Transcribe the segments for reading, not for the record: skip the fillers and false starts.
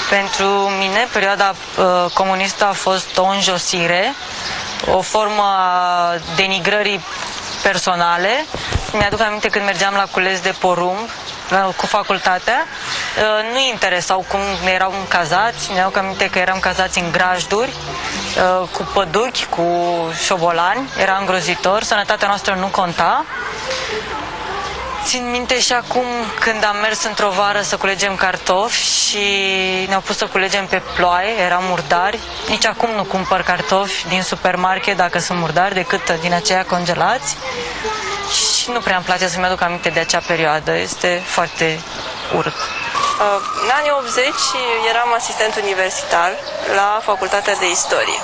Pentru mine, perioada comunistă a fost o înjosire, o formă a denigrării personale. Mi-aduc aminte când mergeam la cules de porumb cu facultatea, nu interesau cum erau cazați, mi-aduc aminte că eram cazați în grajduri, cu păduchi, cu șobolani, era îngrozitor, sănătatea noastră nu conta. Țin minte și acum când am mers într-o vară să culegem cartofi și ne-au pus să culegem pe ploaie, eram murdari. Nici acum nu cumpăr cartofi din supermarket dacă sunt murdari, decât din aceia congelați. Și nu prea îmi place să-mi aduc aminte de acea perioadă, este foarte urât. În anii 80 eram asistent universitar la Facultatea de Istorie.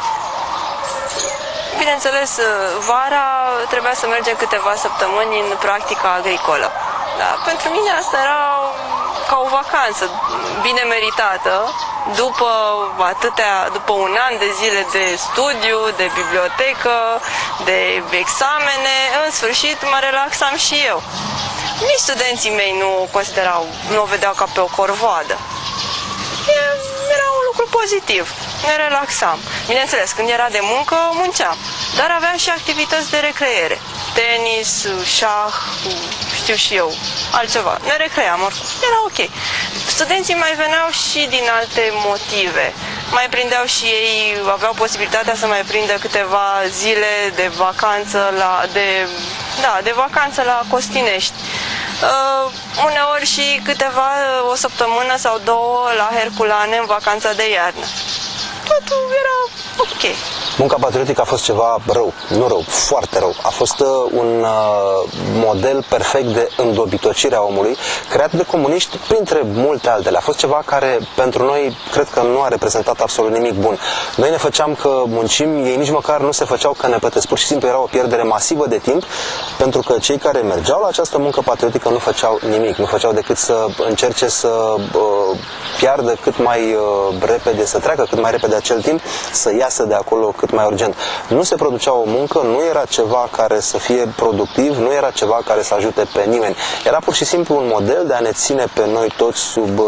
Bineînțeles, vara trebuia să mergem câteva săptămâni în practica agricolă. Da, pentru mine asta era ca o vacanță bine meritată, după un an de zile de studiu, de bibliotecă, de examene, în sfârșit mă relaxam și eu. Nici studenții mei nu o vedeau ca pe o corvoadă. Era un lucru pozitiv, ne relaxam. Bineînțeles, când era de muncă, munceam, dar aveam și activități de recreere. Tenis, șah, știu și eu, altceva. Ne recream oricum, era ok. Studenții mai veneau și din alte motive. Mai prindeau și ei, aveau posibilitatea să mai prindă câteva zile de vacanță de vacanță la Costinești. Uneori și o săptămână sau două la Herculane în vacanța de iarnă. Totul era ok. Munca patriotică a fost ceva rău, nu rău, foarte rău. A fost un model perfect de îndobitocire a omului, creat de comuniști, printre multe altele. A fost ceva care, pentru noi, cred că nu a reprezentat absolut nimic bun. Noi ne făceam că muncim, ei nici măcar nu se făceau că ne plătesc. Pur și simplu era o pierdere masivă de timp, pentru că cei care mergeau la această muncă patriotică nu făceau nimic, nu făceau decât să încerce să piardă cât mai repede, să treacă cât mai repede acel timp, să iasă de acolo cât mai urgent. Nu se producea o muncă, nu era ceva care să fie productiv, nu era ceva care să ajute pe nimeni. Era pur și simplu un model de a ne ține pe noi toți sub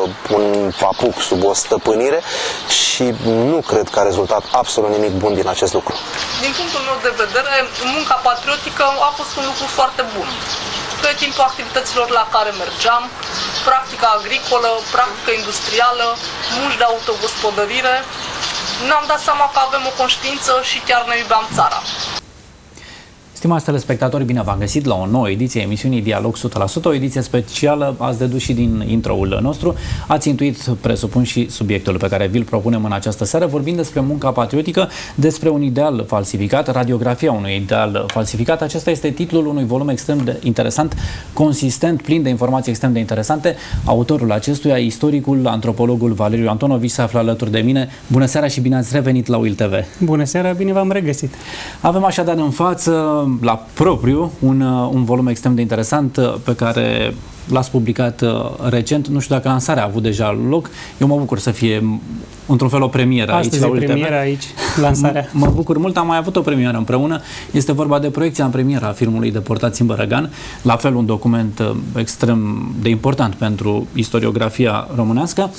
un papuc, sub o stăpânire și nu cred că a rezultat absolut nimic bun din acest lucru. Din punctul meu de vedere, munca patriotică a fost un lucru foarte bun. Pe timpul activităților la care mergeam, practica agricolă, practica industrială, munci de autogospodărire, ne-am dat seama că avem o conștiință și chiar ne iubeam țara. Stimați telespectatori, bine v-am găsit la o nouă ediție a emisiunii Dialog 100%, o ediție specială, ați dedus și din intro-ul nostru, ați intuit, presupun, și subiectul pe care vi-l propunem în această seară, vorbind despre munca patriotică, despre un ideal falsificat, radiografia unui ideal falsificat. Acesta este titlul unui volum extrem de interesant, consistent, plin de informații extrem de interesante. Autorul acestuia, istoricul, antropologul Valeriu Antonovici, se află alături de mine. Bună seara și bine ați revenit la UIL TV. Bună seara, bine v-am regăsit. Avem așadar în față, la propriu, un volum extrem de interesant pe care l-ați publicat recent. Nu știu dacă lansarea a avut deja loc. Eu mă bucur să fie într-un fel o premieră aici la UIL TV. Premiera aici, lansarea. Mă bucur mult, am mai avut o premieră împreună. Este vorba de proiecția în premieră a filmului Deportați în Bărăgan. La fel un document extrem de important pentru istoriografia românească.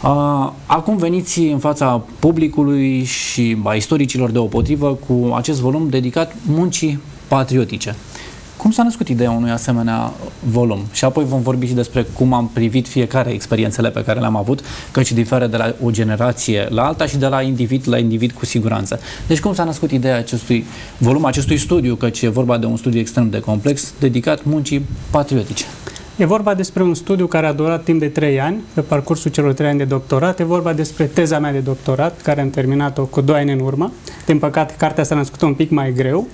Acum veniți în fața publicului și a istoricilor deopotrivă cu acest volum dedicat muncii patriotice. Cum s-a născut ideea unui asemenea volum? Și apoi vom vorbi și despre cum am privit fiecare experiențele pe care le-am avut, căci diferă de la o generație la alta și de la individ cu siguranță. Deci cum s-a născut ideea acestui volum, acestui studiu, căci e vorba de un studiu extrem de complex, dedicat muncii patriotice? E vorba despre un studiu care a durat timp de 3 ani, pe parcursul celor 3 ani de doctorat. E vorba despre teza mea de doctorat, care am terminat-o cu 2 ani în urmă. Din păcate, cartea s-a născut un pic mai greu.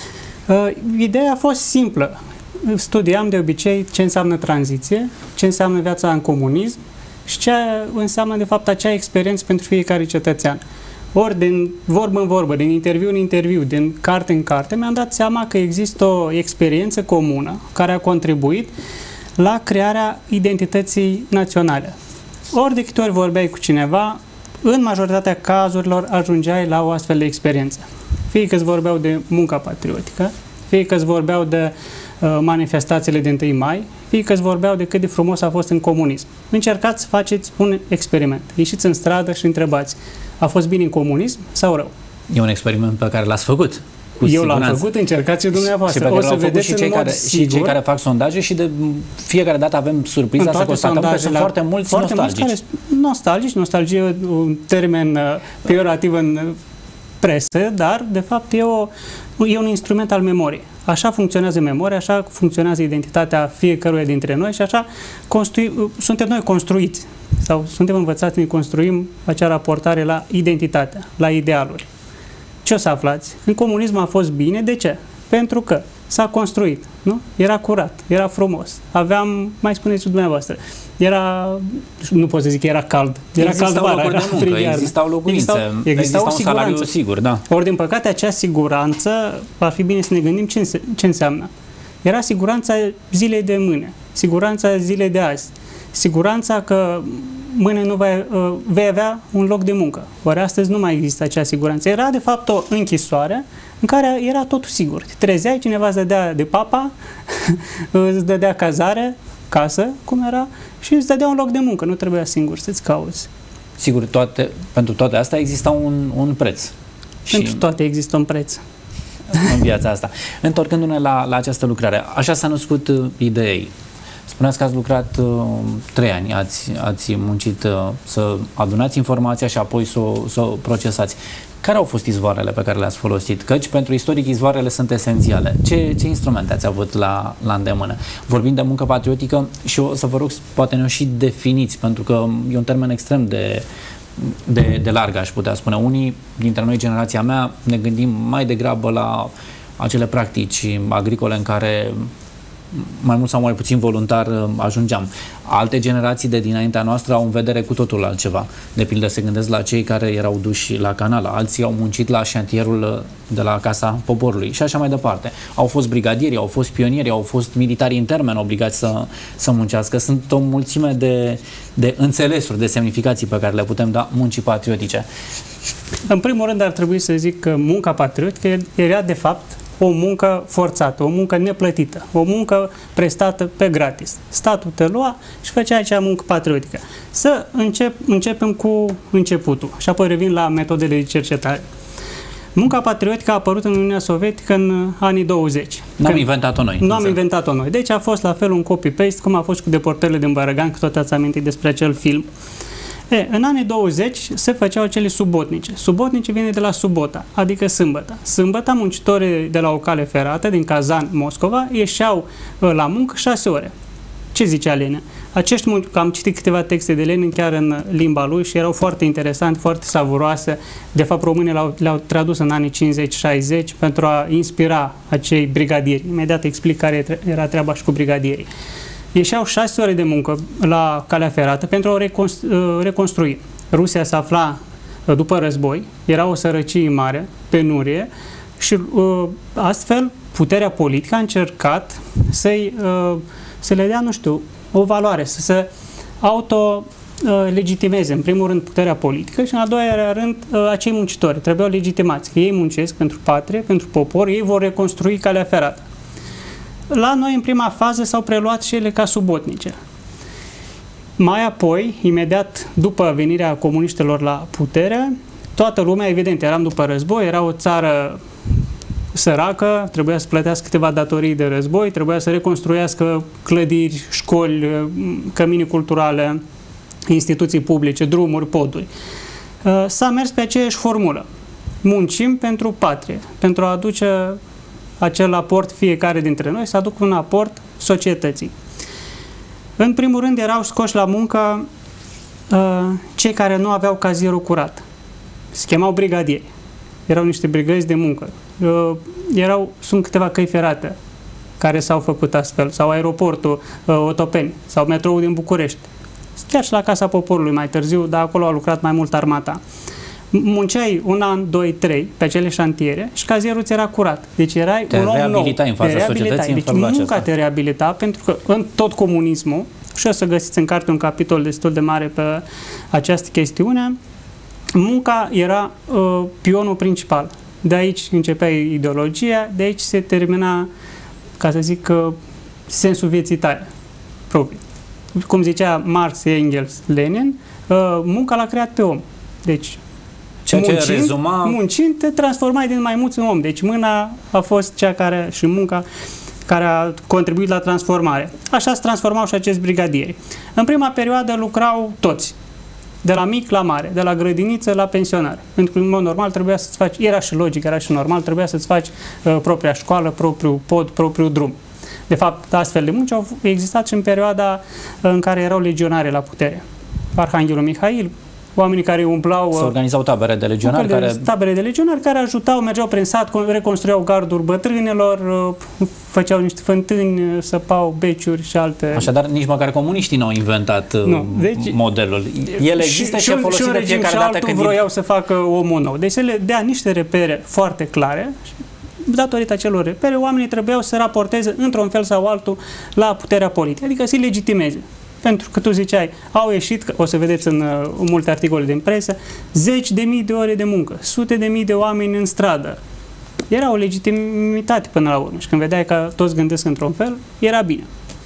Ideea a fost simplă. Studiam de obicei ce înseamnă tranziție, ce înseamnă viața în comunism și ce înseamnă de fapt acea experiență pentru fiecare cetățean. Ori din vorbă în vorbă, din interviu în interviu, din carte în carte, mi-am dat seama că există o experiență comună care a contribuit la crearea identității naționale. Ori de câte ori vorbeai cu cineva, în majoritatea cazurilor ajungeai la o astfel de experiență. Fie că îți vorbeau de munca patriotică, fie că îți vorbeau de manifestațiile de 1 mai, fie că îți vorbeau de cât de frumos a fost în comunism. Încercați să faceți un experiment. Ieșiți în stradă și întrebați, a fost bine în comunism sau rău? E un experiment pe care l-ați făcut. Eu l-am făcut, încercați-și dumneavoastră. O să vedeți și cei care fac sondaje și de fiecare dată avem surpriza să constatăm că sunt foarte mulți nostalgici. Nostalgie e un termen peiorativ în presă, dar de fapt e un instrument al memoriei. Așa funcționează memoria, așa funcționează identitatea fiecăruia dintre noi și așa suntem noi construiți sau suntem învățați să ne construim acea raportare la identitate, la idealuri. Ce o să aflați? În comunism a fost bine. De ce? Pentru că s-a construit, nu? Era curat, era frumos. Aveam, mai spuneți dumneavoastră, nu pot să zic că era cald. Era cald vara, era frig iarnă. Existau locuințe, exista un salariu sigur, da. Ori, din păcate, acea siguranță, ar fi bine să ne gândim ce înseamnă. Era siguranța zilei de mâine, siguranța zilei de azi, siguranța că mâine nu vei avea un loc de muncă. Ori astăzi nu mai există acea siguranță. Era, de fapt, o închisoare în care era totul sigur. Te trezeai, cineva îți dădea de papa, îți dădea cazare, casă, cum era, și îți dădea un loc de muncă. Nu trebuia singur să-ți cauți. Sigur, pentru toate astea exista un preț. Pentru toate există un preț. În viața asta. Întorcându-ne la această lucrare, așa s-a născut Idei. Spuneați că ați lucrat 3 ani, ați muncit să adunați informația și apoi să o procesați. Care au fost izvoarele pe care le-ați folosit? Căci pentru istoric izvoarele sunt esențiale. Ce instrumente ați avut la îndemână? Vorbim de muncă patriotică și o să vă rog, poate ne-o și definiți, pentru că e un termen extrem de larg, aș putea spune. Unii dintre noi, generația mea, ne gândim mai degrabă la acele practici agricole în care mai mult sau mai puțin voluntar ajungeam. Alte generații de dinaintea noastră au în vedere cu totul altceva. De pildă, se gândesc la cei care erau duși la canală, alții au muncit la șantierul de la Casa Poporului și așa mai departe. Au fost brigadieri, au fost pionieri, au fost militari în termen obligați să muncească. Sunt o mulțime de înțelesuri, de semnificații pe care le putem da muncii patriotice. În primul rând ar trebui să zic că munca patriotică era de fapt o muncă forțată, o muncă neplătită, o muncă prestată pe gratis. Statul te lua și făcea acea muncă patriotică. Să începem cu începutul și apoi revin la metodele de cercetare. Munca patriotică a apărut în Uniunea Sovietică în anii 20. Nu am inventat-o noi. Nu am inventat-o noi. Deci a fost la fel un copy-paste, cum a fost cu deportările din Bărăgan, că tot ați amintit despre acel film. În anii 20 se făceau cele subotnice. Subotnice vine de la subota, adică sâmbătă. Sâmbătă, muncitorii de la o cale ferată, din Kazan, Moscova, ieșeau la muncă 6 ore. Ce zicea Lenin? Acești că am citit câteva texte de Lenin chiar în limba lui și erau foarte interesante, foarte savuroase. De fapt, românii le-au tradus în anii 50-60 pentru a inspira acei brigadieri. Imediat explic care era treaba și cu brigadierii. Ieșeau 6 ore de muncă la calea ferată pentru a reconstrui. Rusia se afla după război, era o sărăcie mare, penurie și astfel puterea politică a încercat să le dea, nu știu, o valoare, să se auto-legitimeze, în primul rând, puterea politică și în al doilea rând acei muncitori. Trebuiau legitimați, că ei muncesc pentru patrie, pentru popor, ei vor reconstrui calea ferată. La noi, în prima fază, s-au preluat și ele ca subotnice. Mai apoi, imediat după venirea comuniștilor la putere, toată lumea, evident, eram după război, era o țară săracă, trebuia să plătească câteva datorii de război, trebuia să reconstruiască clădiri, școli, cămini culturale, instituții publice, drumuri, poduri. S-a mers pe aceeași formulă. Muncim pentru patrie, pentru a aduce acel aport fiecare dintre noi, să aducă un aport societății. În primul rând erau scoși la muncă cei care nu aveau cazierul curat. Se chemau brigadieri. Erau niște brigăzi de muncă. Sunt câteva căi ferate care s-au făcut astfel, sau aeroportul Otopeni, sau metroul din București. Chiar și la Casa Poporului mai târziu, dar acolo a lucrat mai mult armata. Munceai 1 an, 2, 3 pe acele șantiere și cazierul ți era curat. Deci erai un om nou. În fața societății. Deci munca te reabilita, pentru că în tot comunismul, și o să găsiți în carte un capitol destul de mare pe această chestiune, munca era pionul principal. De aici începea ideologia, de aici se termina, ca să zic, sensul vieții tale proprii. Cum zicea Marx, Engels, Lenin, munca l-a creat pe om. Deci, muncind, te transformai din maimuț în om. Deci mâna a fost cea și munca care a contribuit la transformare. Așa se transformau și acești brigadieri. În prima perioadă lucrau toți, de la mic la mare, de la grădiniță la pensionar. Pentru că, în mod normal, trebuia să-ți faci, era și logic, era și normal, trebuia să-ți faci propria școală, propriul pod, propriul drum. De fapt, astfel de munci au existat și în perioada în care erau legionare la putere. Arhanghelul Mihail, oamenii care umplau... Se organizau tabere de legionari tabere de legionari care ajutau, mergeau prin sat, reconstruiau garduri bătrânilor, făceau niște fântâni, săpau beciuri și alte... Așadar, nici măcar comuniștii n-au inventat modelul. El există și e folosit de fiecare dată când... vroiau să facă omul nou. Deci să le dea niște repere foarte clare. Datorită acelor repere, oamenii trebuiau să raporteze într-un fel sau altul la puterea politică, adică să-i legitimeze. Pentru că tu ziceai, au ieșit, o să vedeți în multe articole din presă, 10.000 de ore de muncă, sute de mii de oameni în stradă. Era o legitimitate până la urmă și când vedeai că toți gândesc într-un fel, era bine.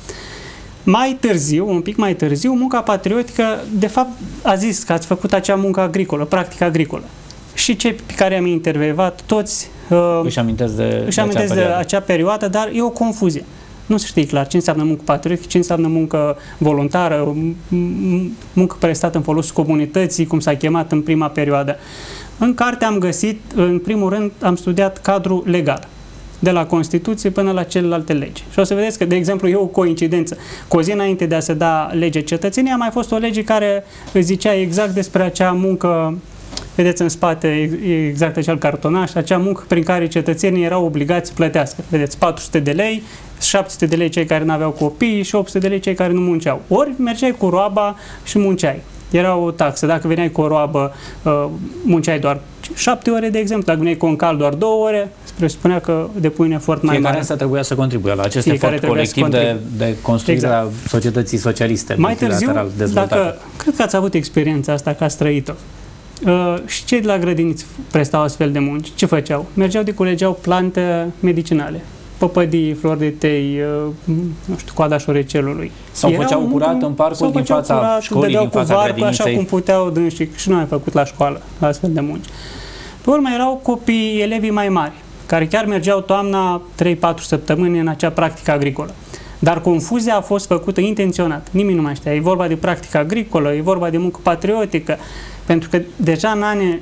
Mai târziu, un pic mai târziu, munca patriotică, de fapt, a zis că ați făcut acea muncă agricolă, practică agricolă. Și cei pe care am intervievat, toți își amintesc de acea perioadă, dar e o confuzie. Nu se știe clar ce înseamnă muncă patriotică, ce înseamnă muncă voluntară, muncă prestată în folosul comunității, cum s-a chemat în prima perioadă. În carte am găsit, în primul rând, am studiat cadrul legal, de la Constituție până la celelalte legi. Și o să vedeți că, de exemplu, e o coincidență. Cu o zi înainte de a se da legea cetățeniei, a mai fost o lege care zicea exact despre acea muncă. Vedeți în spate exact acel cartonaș, acea muncă prin care cetățenii erau obligați să plătească. Vedeți, 400 de lei, 700 de lei cei care nu aveau copii și 800 de lei cei care nu munceau. Ori mergeai cu roaba și munceai. Era o taxă. Dacă veneai cu o roabă, munceai doar 7 ore, de exemplu. Dacă veneai cu un cal, doar 2 ore. Se presupunea că depui un efort mai mare. Fiecare însă trebuia să contribuie la acest efort colectiv de construire a societății socialiste. Mai târziu, cred că ați avut experiența asta, că ați trăit-o. Și cei de la grădiniți prestau astfel de munci. Ce făceau? Mergeau de culegeau plante medicinale. Păpădii, flori de tei, nu știu, coada șorecelului. Sau făceau curat în parcul din fața școlii, din fața grădiniței. Așa cum puteau dânsii, și noi am făcut la școală astfel de munci. Pe urmă erau copii, elevii mai mari, care chiar mergeau toamna 3-4 săptămâni în acea practică agricolă. Dar confuzia a fost făcută intenționat. Nimeni nu mai știa. E vorba de practică agricolă, e vorba de muncă patriotică. Pentru că deja în anii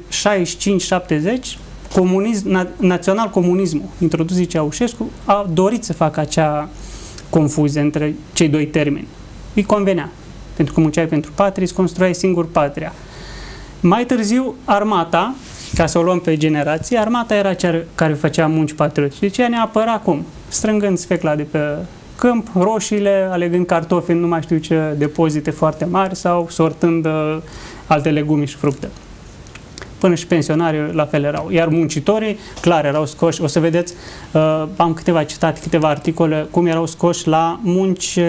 65-70, național-comunismul, introdus de Ceaușescu, a dorit să facă acea confuzie între cei doi termeni. Îi convenea. Pentru că munceai pentru patrie, îți construiai singur patria. Mai târziu, armata, ca să o luăm pe generații, armata era cea care făcea munci patriotice. Deci ea ne apăra cum? Strângând sfecla de pe câmp, roșiile, alegând cartofi în nu mai știu ce depozite foarte mari sau sortând alte legume și fructe. Până și pensionarii la fel erau. Iar muncitorii, clar, erau scoși. O să vedeți, am câteva articole, cum erau scoși la munci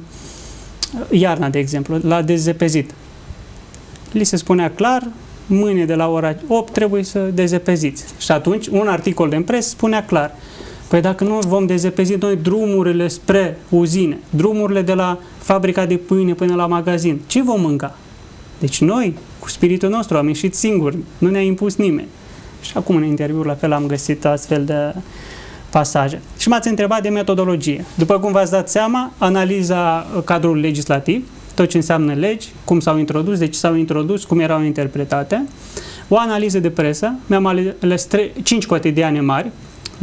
iarna, de exemplu, la dezepezit. Li se spunea clar, mâine de la ora 8 trebuie să dezepeziți. Și atunci, un articol de presă spunea clar, păi dacă nu vom dezepezi noi drumurile spre uzine, drumurile de la fabrica de pâine până la magazin, ce vom mânca? Deci noi, cu spiritul nostru, am ieșit singuri, nu ne-a impus nimeni. Și acum în interviuri la fel am găsit astfel de pasaje. Și m-ați întrebat de metodologie. După cum v-ați dat seama, analiza cadrului legislativ, tot ce înseamnă legi, cum s-au introdus, de ce s-au introdus, cum erau interpretate, o analiză de presă, mi-am ales 5 cotidiane mari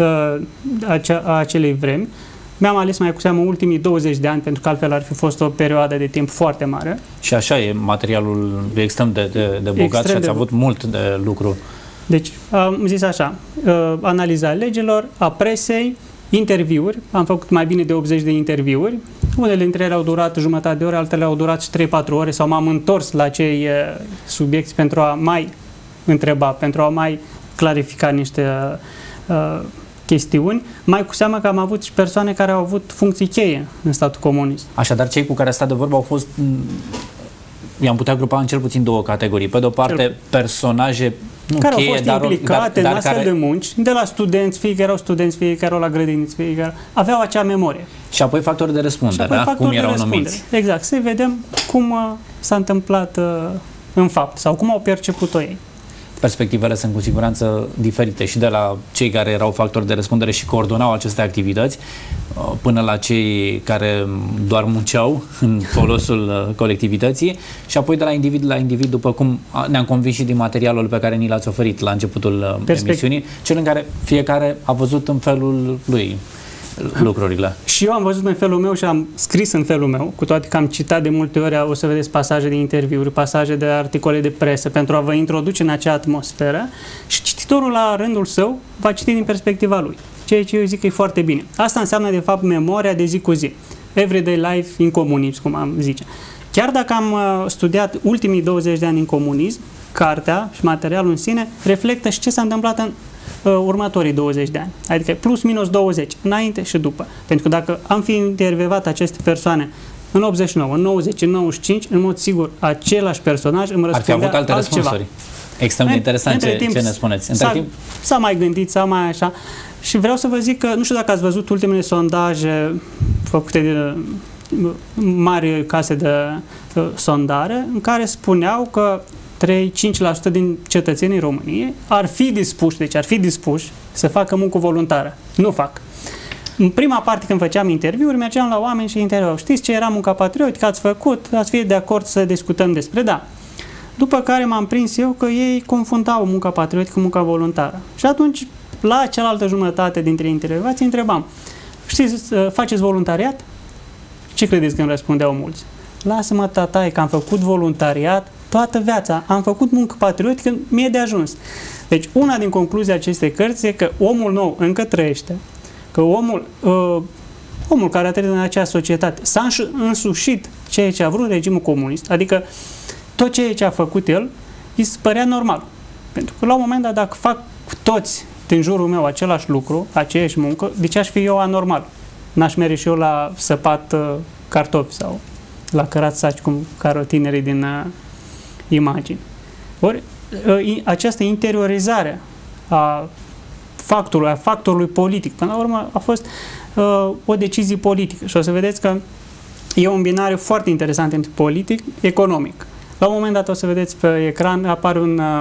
a acelei vremi. Mi-am ales mai cu seamă ultimii 20 de ani, pentru că altfel ar fi fost o perioadă de timp foarte mare. Și așa e, materialul extrem de bogat și ați avut mult de lucru. Deci, am zis așa, analiza legilor, a presei, interviuri, am făcut mai bine de 80 de interviuri, unele dintre ele au durat jumătate de ore, altele au durat și 3-4 ore, sau m-am întors la cei subiecti pentru a mai întreba, pentru a mai clarifica niște chestiuni, mai cu seamă că am avut și persoane care au avut funcții cheie în statul comunist. Așadar, cei cu care a stat de vorbă au fost, i-am putea grupa în cel puțin două categorii. Pe de o parte, personaje care au fost implicate în astfel de munci, de la studenți, fie că erau studenți, fie că erau la grădiniți, fie că aveau acea memorie. Și apoi factori de răspundere, da? Cum erau numiți. Exact, să vedem cum s-a întâmplat în fapt sau cum au perceput-o ei. Perspectivele sunt cu siguranță diferite și de la cei care erau factori de răspundere și coordonau aceste activități până la cei care doar munceau în folosul colectivității și apoi de la individ la individ, după cum ne-am convins și din materialul pe care ni l-ați oferit la începutul emisiunii, cel în care fiecare a văzut în felul lui lucrurile. Și eu am văzut în felul meu și am scris în felul meu, cu toate că am citat de multe ori, o să vedeți pasaje de interviuri, pasaje de articole de presă, pentru a vă introduce în acea atmosferă și cititorul la rândul său va citi din perspectiva lui, ceea ce eu zic că e foarte bine. Asta înseamnă de fapt memoria de zi cu zi, everyday life in comunism, cum am zice. Chiar dacă am studiat ultimii 20 de ani în comunism, cartea și materialul în sine reflectă și ce s-a întâmplat în următorii 20 de ani, adică plus minus 20, înainte și după. Pentru că dacă am fi intervievat aceste persoane în 89, în 90, în 95, în mod sigur, același personaj îmi răspundea ar fi avut alte răspunsuri. Extrem de interesant ce ne spuneți. S-a mai gândit, s-a mai așa. Și vreau să vă zic că, nu știu dacă ați văzut ultimele sondaje făcute de mari case de sondare, în care spuneau că 3-5% din cetățenii României ar fi dispuși să facă muncă voluntară. Nu fac. În prima parte, când făceam interviuri, mergeam la oameni și interviau. Știți ce era munca patriotică? Ați făcut? Ați fi de acord să discutăm despre? Da. După care m-am prins eu că ei confundau munca patriotică cu munca voluntară. Și atunci, la cealaltă jumătate dintre intervievați, întrebam: știți, faceți voluntariat? Ce credeți că îmi răspundeau mulți? Lasă-mă, tataie, că am făcut voluntariat toată viața, am făcut muncă patriotică, mi-e de ajuns. Deci, una din concluzii acestei cărți e că omul nou încă trăiește, că omul care a trăit în acea societate s-a însușit ceea ce a vrut regimul comunist, adică tot ceea ce a făcut el, îi se părea normal. Pentru că la un moment dat, dacă fac toți din jurul meu același lucru, aceeași muncă, de ce aș fi eu anormal? N-aș merge și eu la săpat cartofi sau la cărat saci, cum care tinerii din imagini. Ori această interiorizare a factorului politic, până la urmă a fost o decizie politică. Și o să vedeți că e un binariu foarte interesant între politic, economic. La un moment dat o să vedeți pe ecran, apare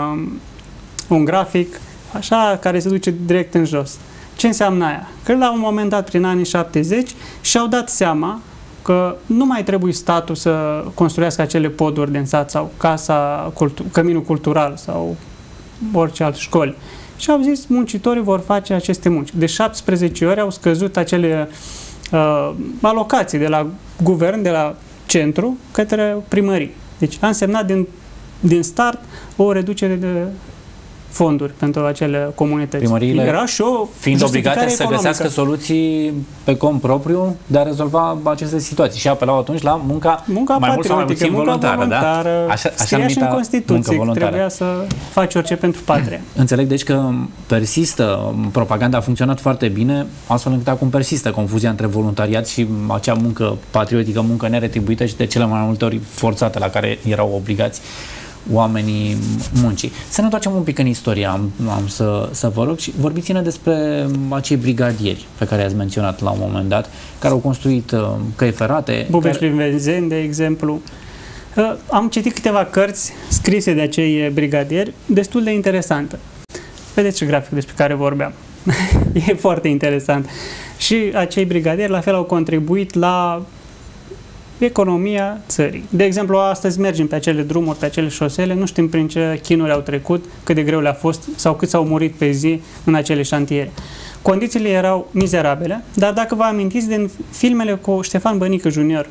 un grafic așa, care se duce direct în jos. Ce înseamnă aia? Că la un moment dat, prin anii 70, și-au dat seama că nu mai trebuie statul să construiască acele poduri din sat sau căminul cultural sau orice alte școli. Și au zis, muncitorii vor face aceste munci. De 17 ori au scăzut acele alocații de la guvern, de la centru, către primării. Deci a însemnat din start o reducere de fonduri pentru acele comunități. Primăriile, era și o fiind obligate să economică. găsească soluții pe cont propriu de a rezolva aceste situații și apelau atunci la munca mai mult sau mai puțin voluntară. Da? Scria și în Constituție că trebuia să faci orice pentru patrie. Înțeleg deci că persistă, propaganda a funcționat foarte bine, astfel încât acum persistă confuzia între voluntariat și acea muncă patriotică, muncă neretribuită și de cele mai multe ori forțate la care erau obligați oamenii muncii. Să ne întoarcem un pic în istorie, am să vă rog, și vorbiți-ne despre acei brigadieri pe care i-ați menționat la un moment dat, care au construit căi ferate. Bubeș-Livenzen, de exemplu. Am citit câteva cărți scrise de acei brigadieri, destul de interesante. Vedeți ce grafic despre care vorbeam. E foarte interesant. Și acei brigadieri la fel au contribuit la economia țării. De exemplu, astăzi mergem pe acele drumuri, pe acele șosele, nu știm prin ce chinuri au trecut, cât de greu le-a fost sau cât s-au murit pe zi în acele șantiere. Condițiile erau mizerabile, dar dacă vă amintiți din filmele cu Ștefan Bănică Junior,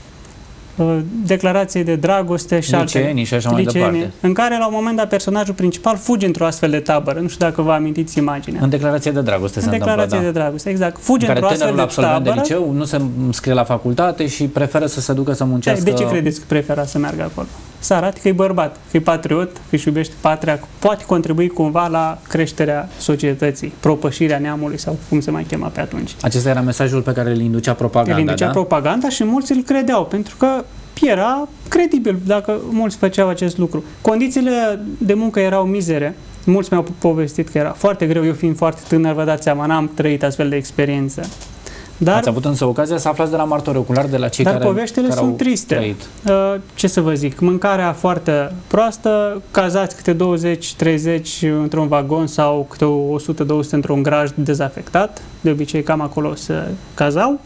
declarații de dragoste și liceenii și așa mai departe, în care la un moment dat personajul principal fuge într-o astfel de tabără. Nu știu dacă vă amintiți imaginea. În declarație de dragoste se întâmplă, declarație de dragoste, exact. Fuge într-o astfel de tabără. de liceu nu se înscrie la facultate și preferă să se ducă să muncească. De ce credeți că prefera să meargă acolo? Să arate că e bărbat, că e patriot, că își iubește patria, că poate contribui cumva la creșterea societății, propășirea neamului sau cum se mai chema pe atunci. Acesta era mesajul pe care îl inducea propaganda, îl inducea propaganda și mulți îl credeau, pentru că era credibil dacă mulți făceau acest lucru. Condițiile de muncă erau mizere, Mulți mi-au povestit că era foarte greu, eu fiind foarte tânăr, vă dați seama, n-am trăit astfel de experiență. Dar, ați avut însă ocazia să aflați de la martori oculari, de la cei care poveștile sunt triste. Trăit. Ce să vă zic, mâncarea foarte proastă, cazați câte 20-30 într-un vagon sau câte 100-200 într-un graj dezafectat, de obicei cam acolo se cazau.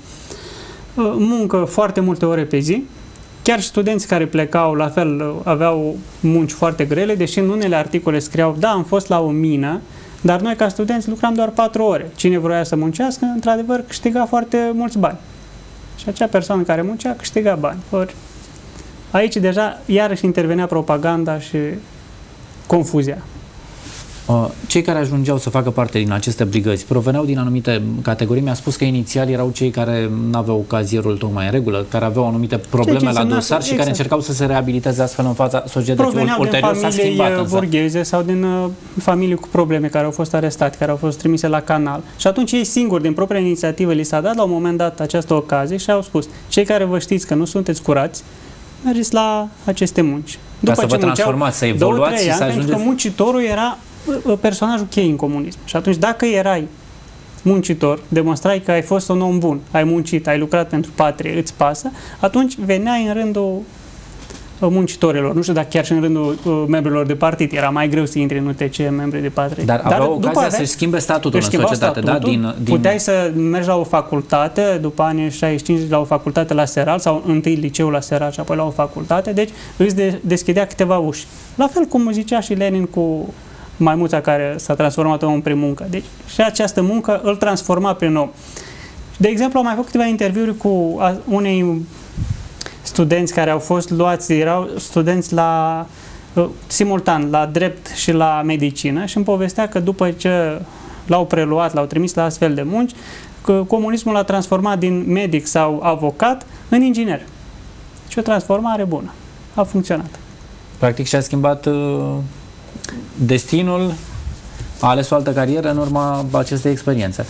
Muncă foarte multe ore pe zi. Chiar și studenți care plecau, la fel, aveau munci foarte grele, deși în unele articole scriau, da, am fost la o mină, dar noi ca studenți lucram doar 4 ore. Cine vroia să muncească, într-adevăr, câștiga foarte mulți bani. Și acea persoană care muncea câștiga bani. Ori aici deja iarăși intervenea propaganda și confuzia. Cei care ajungeau să facă parte din aceste brigăzi proveneau din anumite categorii. Mi-a spus că inițial erau cei care nu aveau cazierul tocmai în regulă, care aveau anumite probleme la dosar și care încercau să se reabiliteze astfel în fața societății. Proveneau ulterior din familii borgheze sau din familii cu probleme care au fost arestate, care au fost trimise la canal. Și atunci ei singuri, din propria inițiativă, li s-a dat la un moment dat această ocazie și au spus, cei care vă știți că nu sunteți curați, mergeți la aceste munci. După ca să vă transformați, să evoluați și să ajungeți... Pentru că muncitorul era personajul cheie în comunism. Și atunci dacă erai muncitor, demonstrai că ai fost un om bun, ai muncit, ai lucrat pentru patrie, îți pasă, atunci veneai în rândul muncitorilor. Nu știu dacă chiar și în rândul membrilor de partid. Era mai greu să intri în UTC membri de patrie. Dar aveau ocazia să-și schimbe statutul în societate. Statutul, puteai să mergi la o facultate, după anii 65 la o facultate la Seral, sau întâi liceul la Seral și apoi la o facultate, deci îți deschidea câteva uși. La fel cum zicea și Lenin cu maimuța care s-a transformat în om prin muncă. Deci și această muncă îl transforma prin om. De exemplu, am mai făcut câteva interviuri cu unei studenți care au fost luați, erau studenți la simultan, la drept și la medicină și îmi povestea că după ce l-au preluat, l-au trimis la astfel de munci, că comunismul l-a transformat din medic sau avocat în inginer. Și o transformare bună. A funcționat. Practic și-a schimbat destinul, a ales o altă carieră în urma acestei experiențe.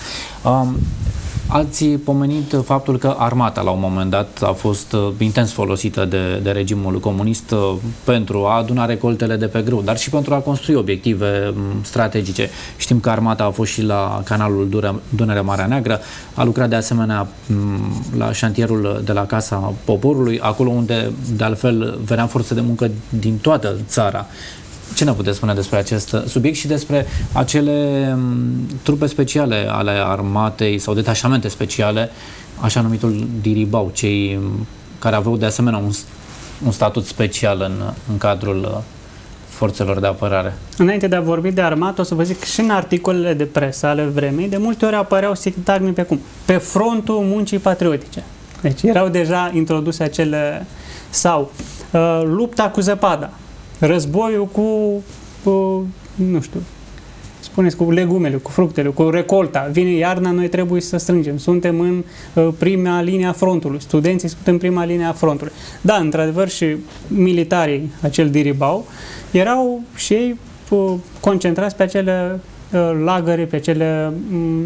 Ați pomenit faptul că armata la un moment dat a fost intens folosită de regimul comunist pentru a aduna recoltele de pe grâu, dar și pentru a construi obiective strategice. Știm că armata a fost și la canalul Dunăre-Marea Neagră, a lucrat de asemenea la șantierul de la Casa Poporului, acolo unde de altfel venea forță de muncă din toată țara. Ce ne puteți spune despre acest subiect și despre acele trupe speciale ale armatei sau detașamente speciale, așa numitul diribau, cei care aveau de asemenea un statut special în cadrul forțelor de apărare? Înainte de a vorbi de armată, o să vă zic că și în articolele de presă ale vremii, de multe ori apăreau sintagme pe cum? Pe frontul muncii patriotice. Deci erau deja introduse acele... Sau lupta cu zăpada. Războiul cu, nu știu, spuneți, cu legumele, cu fructele, cu recolta. Vine iarna, noi trebuie să strângem. Suntem în prima linie a frontului. Studenții sunt în prima linie a frontului. Da, într-adevăr, și militarii, acel diribau, erau și ei concentrați pe acele lagăre, pe acele...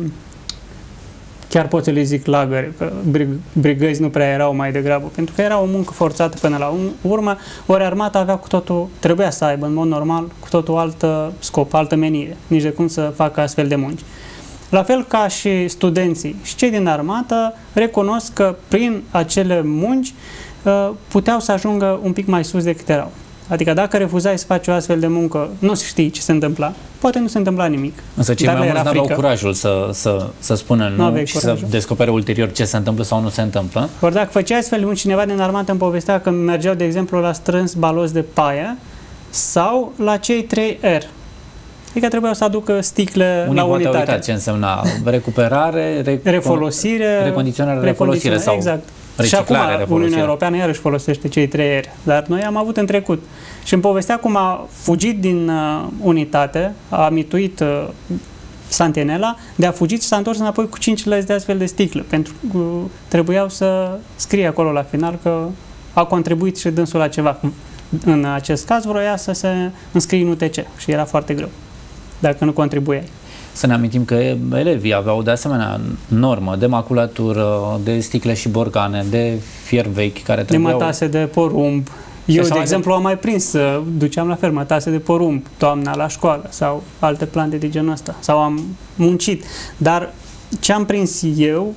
Chiar pot să le zic lagăre, că brigăzi nu prea erau mai degrabă, pentru că era o muncă forțată până la urmă, ori armata avea cu totul, trebuia să aibă în mod normal cu totul altă scop, altă menire, nici de cum să facă astfel de munci. La fel ca și studenții și cei din armată recunosc că prin acele munci puteau să ajungă un pic mai sus decât erau. Adică dacă refuzai să faci o astfel de muncă, nu știi ce se întâmpla. Poate nu se întâmpla nimic. Însă cei mai mulți nu aveau curajul să spună nu și să descopere ulterior ce se întâmplă sau nu se întâmplă. Ori dacă făceai astfel de munci, cineva din armată îmi povestea că mergeau, de exemplu, la strâns balozi de paie sau la cei 3 R. Adică trebuiau să aducă sticle la unitate. Uitat ce însemna recuperare, refolosire, recondiționare, refolosire sau exact. Și acum Uniunea Europeană iarăși folosește cei 3 R, dar noi am avut în trecut. Și îmi povestea cum a fugit din unitate, a mituit Santinela, de a fugit și s-a întors înapoi cu 5 lăzi de astfel de sticle, pentru că trebuiau să scrie acolo la final că a contribuit și dânsul la ceva. În acest caz vroia să se înscrie în UTC și era foarte greu, dacă nu contribuiai. Să ne amintim că elevii aveau de asemenea normă de maculatură, de sticle și borcane, de fier vechi care trebuiau... De mătase de porumb, Eu, de exemplu, am mai prins, duceam la fermă tase de porumb, toamna la școală sau alte plante de genul ăsta. Sau am muncit. Dar ce am prins eu,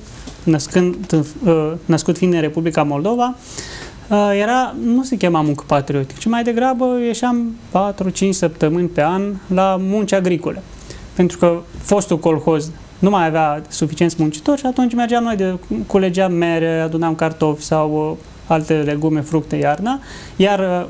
născut fiind în Republica Moldova, nu se chema muncă patriotic, ci mai degrabă ieșeam 4-5 săptămâni pe an la munci agricole. Pentru că fostul colhoz nu mai avea suficienți muncitori și atunci mergeam noi, culegeam mere, adunam cartofi sau alte legume, fructe iarna, iar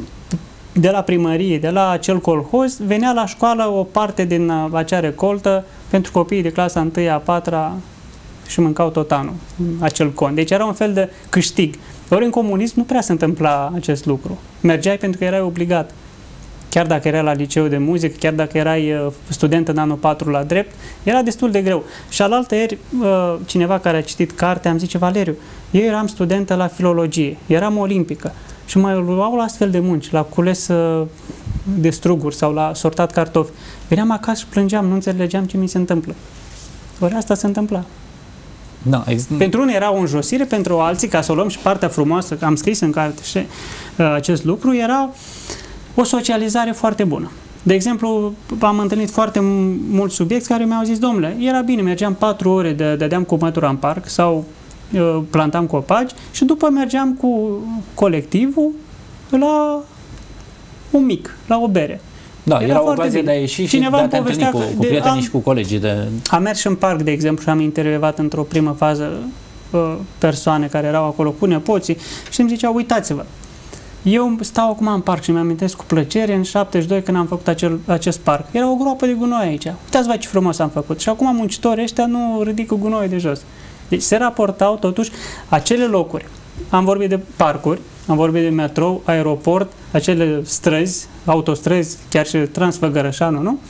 de la primărie, de la acel colhoz, venea la școală o parte din acea recoltă pentru copiii de clasa 1-a, 4-a și mâncau tot anul acel cont. Deci era un fel de câștig. Ori în comunism nu prea se întâmpla acest lucru. Mergeai pentru că erai obligat. Chiar dacă erai la liceu de muzică, chiar dacă erai student în anul 4 la drept, era destul de greu. Și alaltă ieri, cineva care a citit cartea, îmi zice: Valeriu, eu eram studentă la filologie, eram olimpică și mai luau la astfel de munci, la cules de struguri sau la sortat cartofi. Veneam acasă și plângeam, nu înțelegeam ce mi se întâmplă. Ori asta se întâmpla. Da, pentru unii era o înjosire, pentru alții, ca să o luăm și partea frumoasă, am scris în carte și acest lucru, era o socializare foarte bună. De exemplu, am întâlnit foarte mulți subiecti care mi-au zis: domnule, era bine, mergeam 4 ore, dădeam cu mătura în parc sau plantam copaci și după mergeam cu colectivul la un mic, la o bere. Da, era o ocazie de a ieși și de a te întâlni cu prietenii și cu colegii. Am mers și în parc, de exemplu, și am intervievat într-o primă fază persoane care erau acolo cu nepoții și îmi ziceau: uitați-vă, eu stau acum în parc și mi-amintesc cu plăcere în 72 când am făcut acest parc. Era o groapă de gunoi aici. Uitați-vă ce frumos am făcut. Și acum muncitorii ăștia nu ridică gunoi de jos. Deci se raportau totuși acele locuri. Am vorbit de parcuri, am vorbit de metrou, aeroport, acele străzi, autostrăzi, chiar și Transfăgărășanu, nu?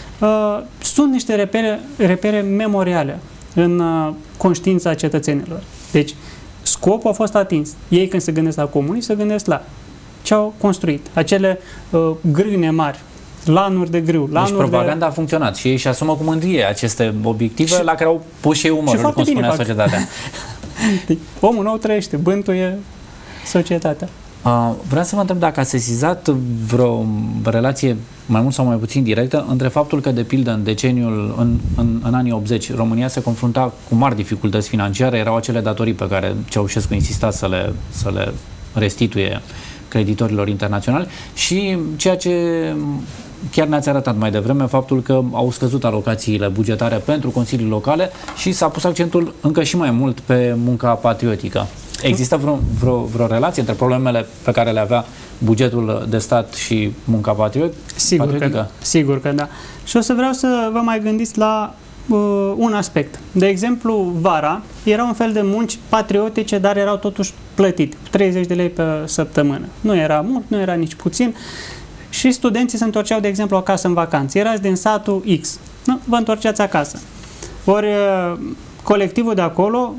Sunt niște repere memoriale în conștiința cetățenilor. Deci, scopul a fost atins. Ei, când se gândesc la comunism, se gândesc la ce au construit. Acele grâne mari, lanuri de grâu. Deci propaganda a funcționat și ei își asumă cu mândrie aceste obiective la care au pus și ei umărul, cum spunea societatea. Deci, omul nou trăiește, bântuie societatea. Vreau să vă întreb dacă a sesizat vreo relație mai mult sau mai puțin directă între faptul că, de pildă, în deceniul, în anii 80, România se confrunta cu mari dificultăți financiare, erau acele datorii pe care Ceaușescu insista să le restituie creditorilor internaționali și ceea ce chiar ne-ați arătat mai devreme, faptul că au scăzut alocațiile bugetare pentru consilii locale și s-a pus accentul încă și mai mult pe munca patriotică. Există vreo relație între problemele pe care le avea bugetul de stat și munca patriotică? Sigur că da. Și o să vreau să vă mai gândiți la un aspect. De exemplu, vara era un fel de munci patriotice, dar erau totuși plătite, 30 de lei pe săptămână. Nu era mult, nu era nici puțin. Și studenții se întorceau, de exemplu, acasă în vacanță. Erați din satul X. Nu? Vă întorceați acasă. Ori colectivul de acolo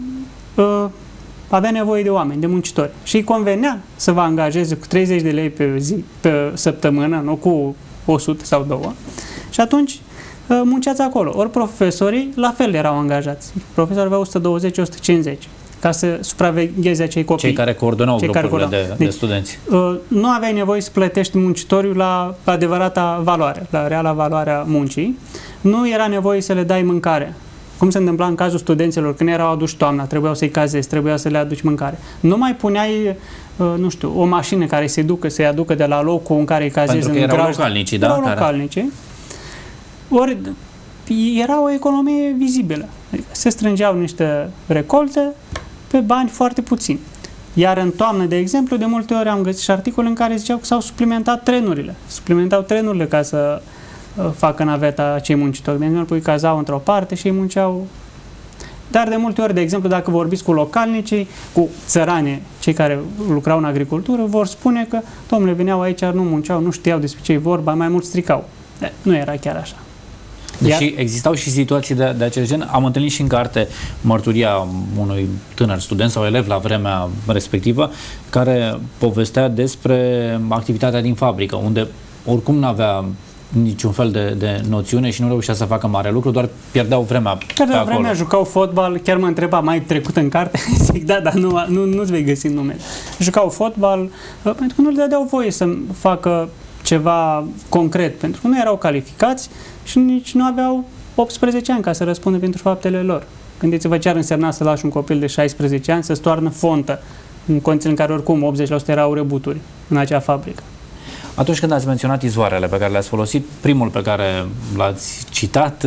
avea nevoie de oameni, de muncitori. Și îi convenea să vă angajeze cu 30 de lei pe zi, pe săptămână, nu cu 100 sau 2. Și atunci munceați acolo. Ori profesorii la fel erau angajați. Profesorii aveau 120-150 ca să supravegheze acei copii. Cei care coordonau grupurile de studenți. Nu aveai nevoie să plătești muncitoriul la adevărata valoare, la reala valoare a muncii. Nu era nevoie să le dai mâncare. Cum se întâmpla în cazul studenților, când erau aduși toamna, trebuiau să-i cazezi, trebuia să le aduci mâncare. Nu mai puneai, nu știu, o mașină care să-i aducă de la locul în care îi cazezi. Pentru că în erau grajd. localnicii, da? Erau localnicii. Ori era o economie vizibilă. Adică se strângeau niște recolte pe bani foarte puțini. Iar în toamnă, de exemplu, de multe ori am găsit și articole în care ziceau că s-au suplimentat trenurile. Suplimentau trenurile ca să facă naveta acei muncitori. De exemplu, îi cazau într-o parte și îi munceau. Dar de multe ori, de exemplu, dacă vorbiți cu localnicii, cu țărane, cei care lucrau în agricultură, vor spune că, domnule, veneau aici, nu munceau, nu știau despre ce-i vorba, mai mult stricau. Nu era chiar așa. Deși existau și situații de acest gen. Am întâlnit și în carte mărturia unui tânăr student sau elev la vremea respectivă care povestea despre activitatea din fabrică, unde oricum n-avea niciun fel de noțiune și nu reușea să facă mare lucru, doar pierdeau vremea pe acolo. Jucau fotbal, chiar mă întreba, mai ai trecut în carte? Zic, da, dar nu-ți vei găsi numele. Jucau fotbal pentru că nu le dădeau voie să facă ceva concret, pentru că nu erau calificați și nici nu aveau 18 ani ca să răspundă pentru faptele lor. Gândiți-vă ce ar însemna să lași un copil de 16 ani să stoarnă fontă în condiții în care oricum 80% erau rebuturi în acea fabrică. Atunci când ați menționat izvoarele pe care le-ați folosit, primul pe care l-ați citat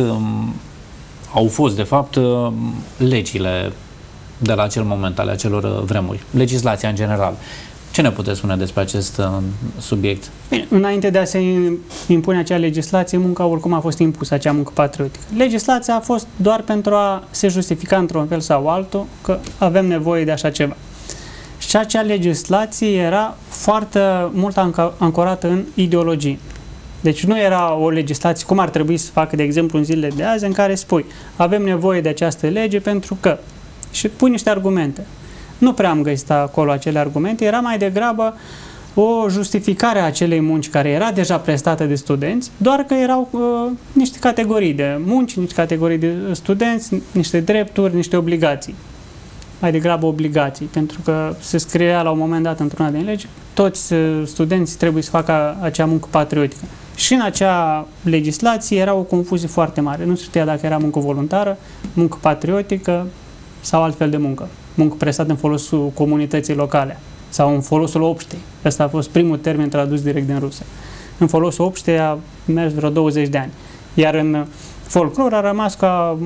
au fost, de fapt, legile de la acel moment, ale acelor vremuri, legislația în general. Ce ne puteți spune despre acest subiect? Bine, înainte de a se impune acea legislație, munca oricum a fost impusă, acea muncă patriotică. Legislația a fost doar pentru a se justifica într-un fel sau altul că avem nevoie de așa ceva. Și acea legislație era foarte mult ancorată în ideologie. Deci nu era o legislație, cum ar trebui să facă, de exemplu, în zilele de azi, în care spui, avem nevoie de această lege pentru că... Și pui niște argumente. Nu prea am găsit acolo acele argumente, era mai degrabă o justificare a acelei munci care era deja prestată de studenți, doar că erau niște categorii de munci, niște categorii de studenți, niște drepturi, niște obligații. Mai degrabă obligații, pentru că se scria la un moment dat într-una din lege, toți studenții trebuie să facă acea muncă patriotică. Și în acea legislație era o confuzie foarte mare. Nu se știa dacă era muncă voluntară, muncă patriotică sau altfel de muncă. Muncă prestată în folosul comunității locale sau în folosul obștei. Ăsta a fost primul termen tradus direct din rusă. În folosul obștei a mers vreo 20 de ani. Iar în folclor a rămas ca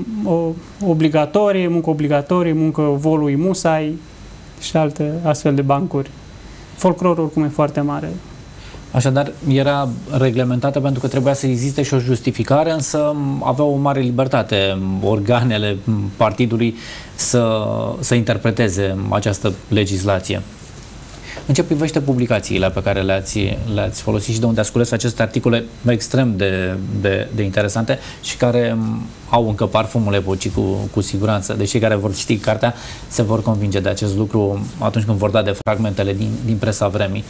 obligatorie, muncă volui musai și alte astfel de bancuri. Folclorul oricum e foarte mare. Așadar, era reglementată pentru că trebuia să existe și o justificare, însă aveau o mare libertate organele partidului să interpreteze această legislație. În ce privește publicațiile pe care le-ați folosit și de unde ați cules aceste articole extrem de interesante și care au încă parfumul epocii cu siguranță. Deci cei care vor citi cartea se vor convinge de acest lucru atunci când vor da de fragmentele din presa vremii.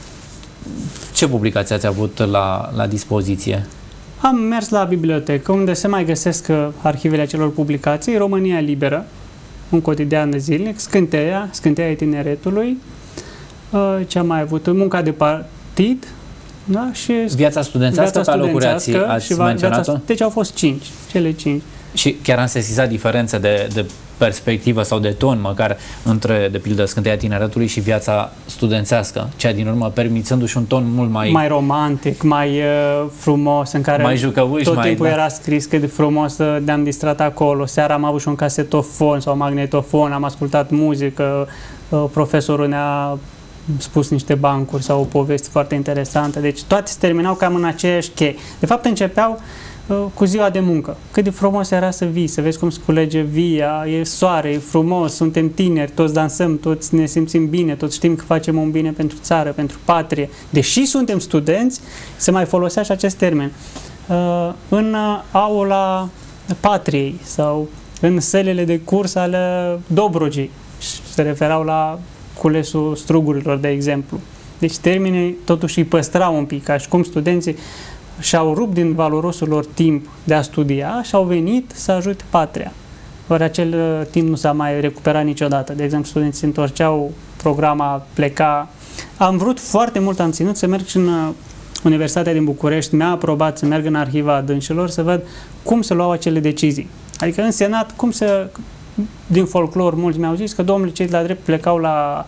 Ce publicații ați avut la dispoziție? Am mers la bibliotecă, unde se mai găsesc arhivele acelor publicații, România Liberă, un cotidian de zilnic, Scânteia Tineretului, ce am mai avut, Munca de partid, da? Și Viața studențească, pe alocuri ați menționat-o? Deci au fost 5, cele 5. Și chiar am sesizat diferențe de perspectivă sau de ton, măcar, între, de pildă, Scânteia Tineretului și Viața studențească, cea din urmă permițându-și un ton mult mai romantic, mai frumos, în care mai jucăuș, tot timpul era scris cât de frumos ne-am distrat acolo. Seara am avut și un casetofon sau magnetofon, am ascultat muzică, profesorul ne-a spus niște bancuri sau o poveste foarte interesantă. Deci toate se terminau cam în aceeași cheie. De fapt, începeau cu ziua de muncă. Cât de frumos era să vii, să vezi cum se culege via, e soare, e frumos, suntem tineri, toți dansăm, toți ne simțim bine, toți știm că facem un bine pentru țară, pentru patrie. Deși suntem studenți, se mai folosea și acest termen. În aula patriei sau în sălile de curs ale Dobrogei. Se referau la culesul strugurilor, de exemplu. Deci termenii totuși îi păstrau un pic, ca și cum studenții și-au rupt din valorosul lor timp de a studia și au venit să ajute patria. Ori acel timp nu s-a mai recuperat niciodată. De exemplu, studenții se întorceau, programa pleca. Am vrut foarte mult, am ținut să merg și în Universitatea din București, mi-a aprobat să merg în arhiva dânșilor să văd cum se luau acele decizii. Adică în Senat, din folclor, mulți mi-au zis că domnule, cei de la drept plecau la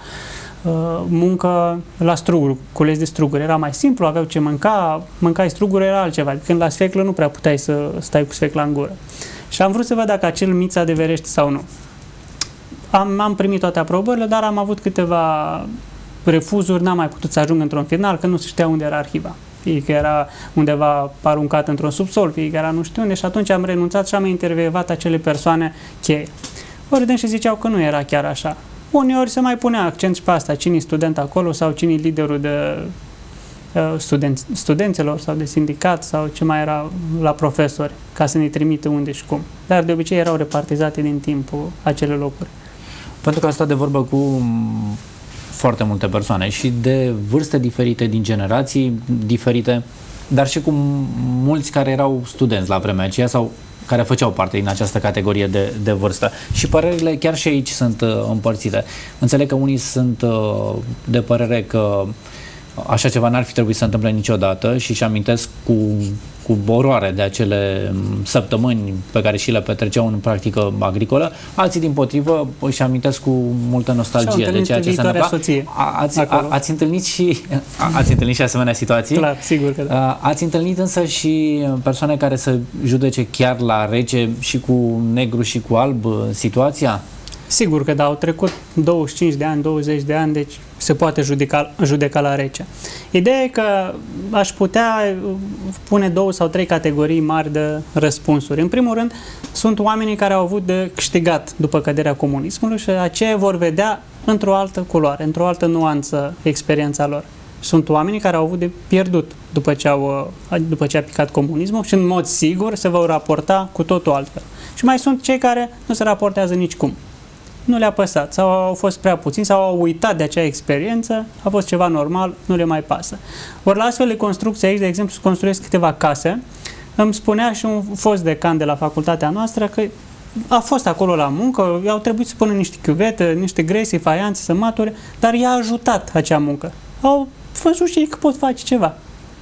muncă la struguri, cules de struguri. Era mai simplu, aveau ce mânca, mâncai struguri, era altceva. Când la sfeclă nu prea puteai să stai cu sfecla în gură. Și am vrut să văd dacă acel mit se adeverește sau nu. Am primit toate aprobările, dar am avut câteva refuzuri, n-am mai putut să ajung într-un final, că nu se știa unde era arhiva. Fie că era undeva aruncat într-un subsol, fie că era nu știu unde, și atunci am renunțat și am intervievat acele persoane cheie. Ori și ziceau că nu era chiar așa. Uneori se mai punea accent și pe asta, cine-i student acolo sau cine-i liderul de studenților sau de sindicat sau ce mai era la profesori, ca să ne trimită unde și cum. Dar de obicei erau repartizate din timpul acele locuri. Pentru că am stat de vorbă cu foarte multe persoane și de vârste diferite, din generații diferite. dar și cu mulți care erau studenți la vremea aceea sau care făceau parte din această categorie de vârstă. Și părerile chiar și aici sunt împărțite. Înțeleg că unii sunt de părere că așa ceva n-ar fi trebuit să se întâmple niciodată și își amintesc cu oroare de acele săptămâni pe care și le petreceau în practică agricolă. Alții, dimpotrivă, își amintesc cu multă nostalgie de ceea ce se întâmpla. Ați întâlnit și asemenea situații? Clar, sigur că da. Ați întâlnit însă și persoane care să judece chiar la rece și cu negru și cu alb situația? Sigur că da, au trecut 25 de ani, 20 de ani, deci se poate judeca la rece. Ideea e că aș putea pune 2 sau 3 categorii mari de răspunsuri. În primul rând, sunt oamenii care au avut de câștigat după căderea comunismului și aceia vor vedea într-o altă culoare, într-o altă nuanță experiența lor. Sunt oamenii care au avut de pierdut după ce a picat comunismul și în mod sigur se vor raporta cu totul altfel. Și mai sunt cei care nu se raportează nicicum. Nu le-a păsat sau au fost prea puțini sau au uitat de acea experiență, a fost ceva normal, nu le mai pasă. Ori la astfel de construcții aici, de exemplu, se construiesc câteva case. Îmi spunea și un fost decan de la facultatea noastră că a fost acolo la muncă, i-au trebuit să pună niște chiuvete, niște gresii, faianțe, sămaturi, dar i-a ajutat acea muncă. Au văzut și ei că pot face ceva.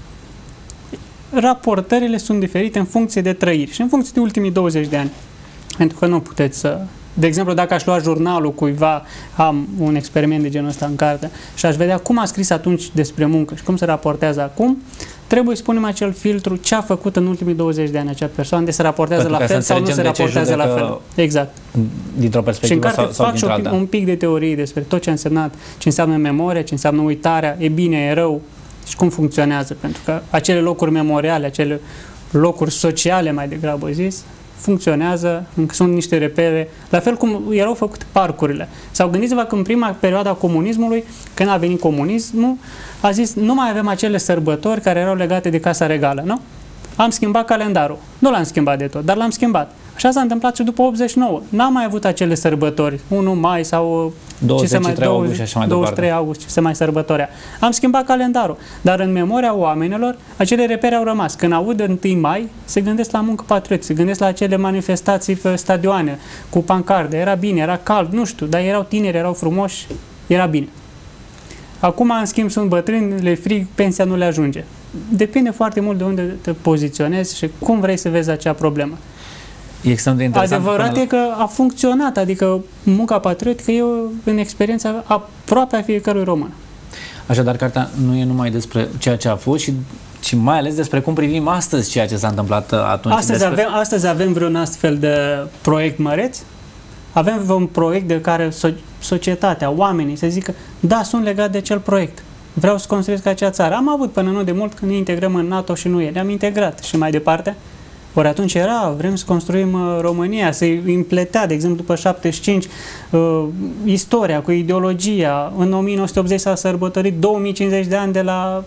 Raportările sunt diferite în funcție de trăiri și în funcție de ultimii 20 de ani. Pentru că nu puteți să... De exemplu, dacă aș lua jurnalul cuiva, am un experiment de genul ăsta în carte și aș vedea cum a scris atunci despre muncă și cum se raportează acum, trebuie să punem acel filtru ce a făcut în ultimii 20 de ani acea persoană, de se raportează la fel sau nu se raportează la fel. Exact. Dintr-o perspectivă sau dintr-alta. Și în carte fac un pic de teorie despre tot ce a însemnat, ce înseamnă memoria, ce înseamnă uitarea, e bine, e rău și cum funcționează. Pentru că acele locuri memoriale, acele locuri sociale, mai degrabă zis, funcționează, încă sunt niște repere, la fel cum erau făcute parcurile. Sau gândiți-vă că în prima perioadă a comunismului, când a venit comunismul, a zis nu mai avem acele sărbători care erau legate de Casa Regală, nu? Am schimbat calendarul. Nu l-am schimbat de tot, dar l-am schimbat. Așa s-a întâmplat și după 89. N-am mai avut acele sărbători, 1 mai sau 23 august și așa mai 23 august, ce se mai sărbătorea. Am schimbat calendarul, dar în memoria oamenilor, acele repere au rămas. Când aud 1 mai, se gândesc la muncă patriotică, se gândesc la acele manifestații pe stadioane, cu pancarde, era bine, era cald, nu știu, dar erau tineri, erau frumoși, era bine. Acum, în schimb, sunt bătrâni, le frig, pensia nu le ajunge. Depinde foarte mult de unde te poziționezi și cum vrei să vezi acea problemă. E extrem de interesant. Adevărat e că a funcționat, adică munca patriotică e în experiența aproape a fiecărui român. Așadar, cartea nu e numai despre ceea ce a fost, ci mai ales despre cum privim astăzi ceea ce s-a întâmplat atunci. Astăzi avem vreun astfel de proiect măreț? Avem un proiect de care societatea, oamenii să zică, da, sunt legat de acel proiect. Vreau să construiesc acea țară. Am avut până nu de mult când ne integrăm în NATO și nu e. Ne-am integrat și mai departe. Ori atunci vrem să construim România, să-i împletea, de exemplu, după 75, istoria cu ideologia. În 1980 s-a sărbătorit 2050 de ani de la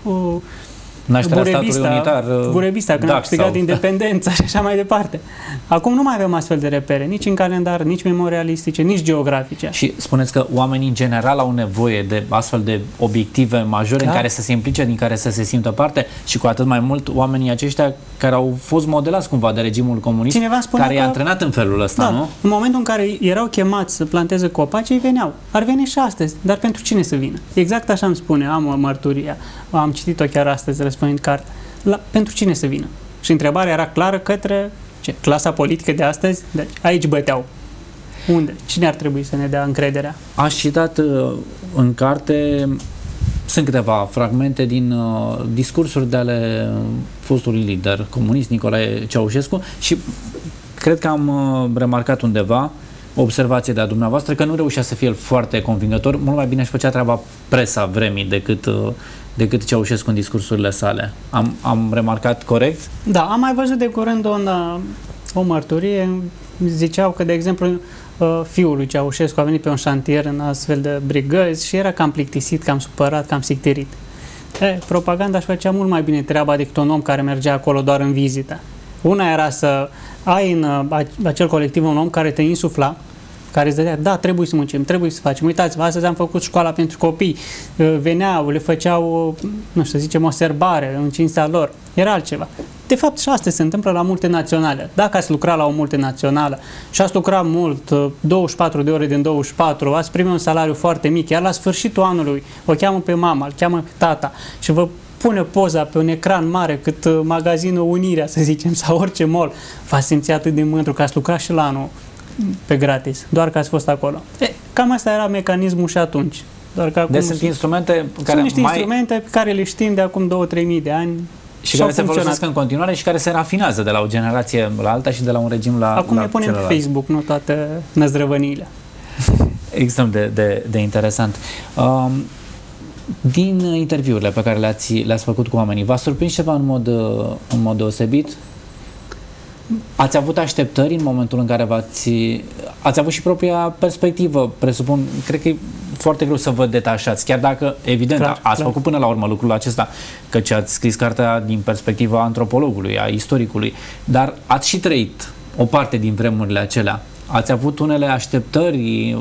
Burebista, când a câștigat independența și așa mai departe. Acum nu mai avem astfel de repere, nici în calendar, nici memorialistice, nici geografice. Și spuneți că oamenii în general au nevoie de astfel de obiective majore în care să se implice, din care să se simtă parte și cu atât mai mult oamenii aceștia care au fost modelați cumva de regimul comunist, care i-a antrenat în felul ăsta, nu? În momentul în care erau chemați să planteze copaci, ei veneau. Ar veni și astăzi, dar pentru cine să vină? Exact așa îmi spune, am o mărturie, am citit-o chiar astăzi răspundând carte. Pentru cine să vină? Și întrebarea era clară către clasa politică de astăzi. Deci aici băteau. Unde? Cine ar trebui să ne dea încrederea? Aș citat în carte, sunt câteva fragmente din discursuri de ale fostului lider comunist Nicolae Ceaușescu și cred că am remarcat undeva o observație de-a dumneavoastră că nu reușea să fie el foarte convingător, mult mai bine își făcea treaba presa vremii decât Ceaușescu în discursurile sale. Am remarcat corect? Da, am mai văzut de curând o mărturie. Ziceau că, de exemplu, fiul lui Ceaușescu a venit pe un șantier în astfel de brigăzi și era cam plictisit, cam supărat, cam sicterit. Propaganda își făcea mult mai bine treaba decât un om care mergea acolo doar în vizită. Una era să ai în acel colectiv un om care te insufla, care îți dădea, da, trebuie să muncim, trebuie să facem. Uitați-vă, astăzi am făcut școala pentru copii, veneau, le făceau, nu știu, să zicem, o serbare în cinstea lor. Era altceva. De fapt, și asta se întâmplă la multinaționale. Dacă ați lucrat la o multinațională și ați lucrat mult, 24 de ore din 24, ați primit un salariu foarte mic, iar la sfârșitul anului o cheamă pe mama, îl cheamă pe tata și vă pune poza pe un ecran mare cât magazinul Unirea, să zicem, sau orice mall, v-ați simți atât de mândru că ați lucrat și la anul pe gratis, doar că ați fost acolo. Cam asta era mecanismul și atunci. Doar că acum deci sunt instrumente care sunt niște instrumente pe care le știm de acum 2-3 mii de ani și care se folosesc în continuare și care se rafinează de la o generație la alta și de la un regim la acum la ne punem celălalt. pe Facebook, nu toate năzdrăvăniile. Extrem de interesant. Din interviurile pe care le-ați făcut cu oamenii, v-a surprins ceva în mod deosebit? Ați avut așteptări în momentul în care ați avut și propria perspectivă, presupun, cred că e foarte greu să vă detașați, chiar dacă, evident, ați făcut până la urmă lucrul acesta, căci ați scris cartea din perspectiva antropologului, a istoricului, dar ați și trăit o parte din vremurile acelea. Ați avut unele așteptări?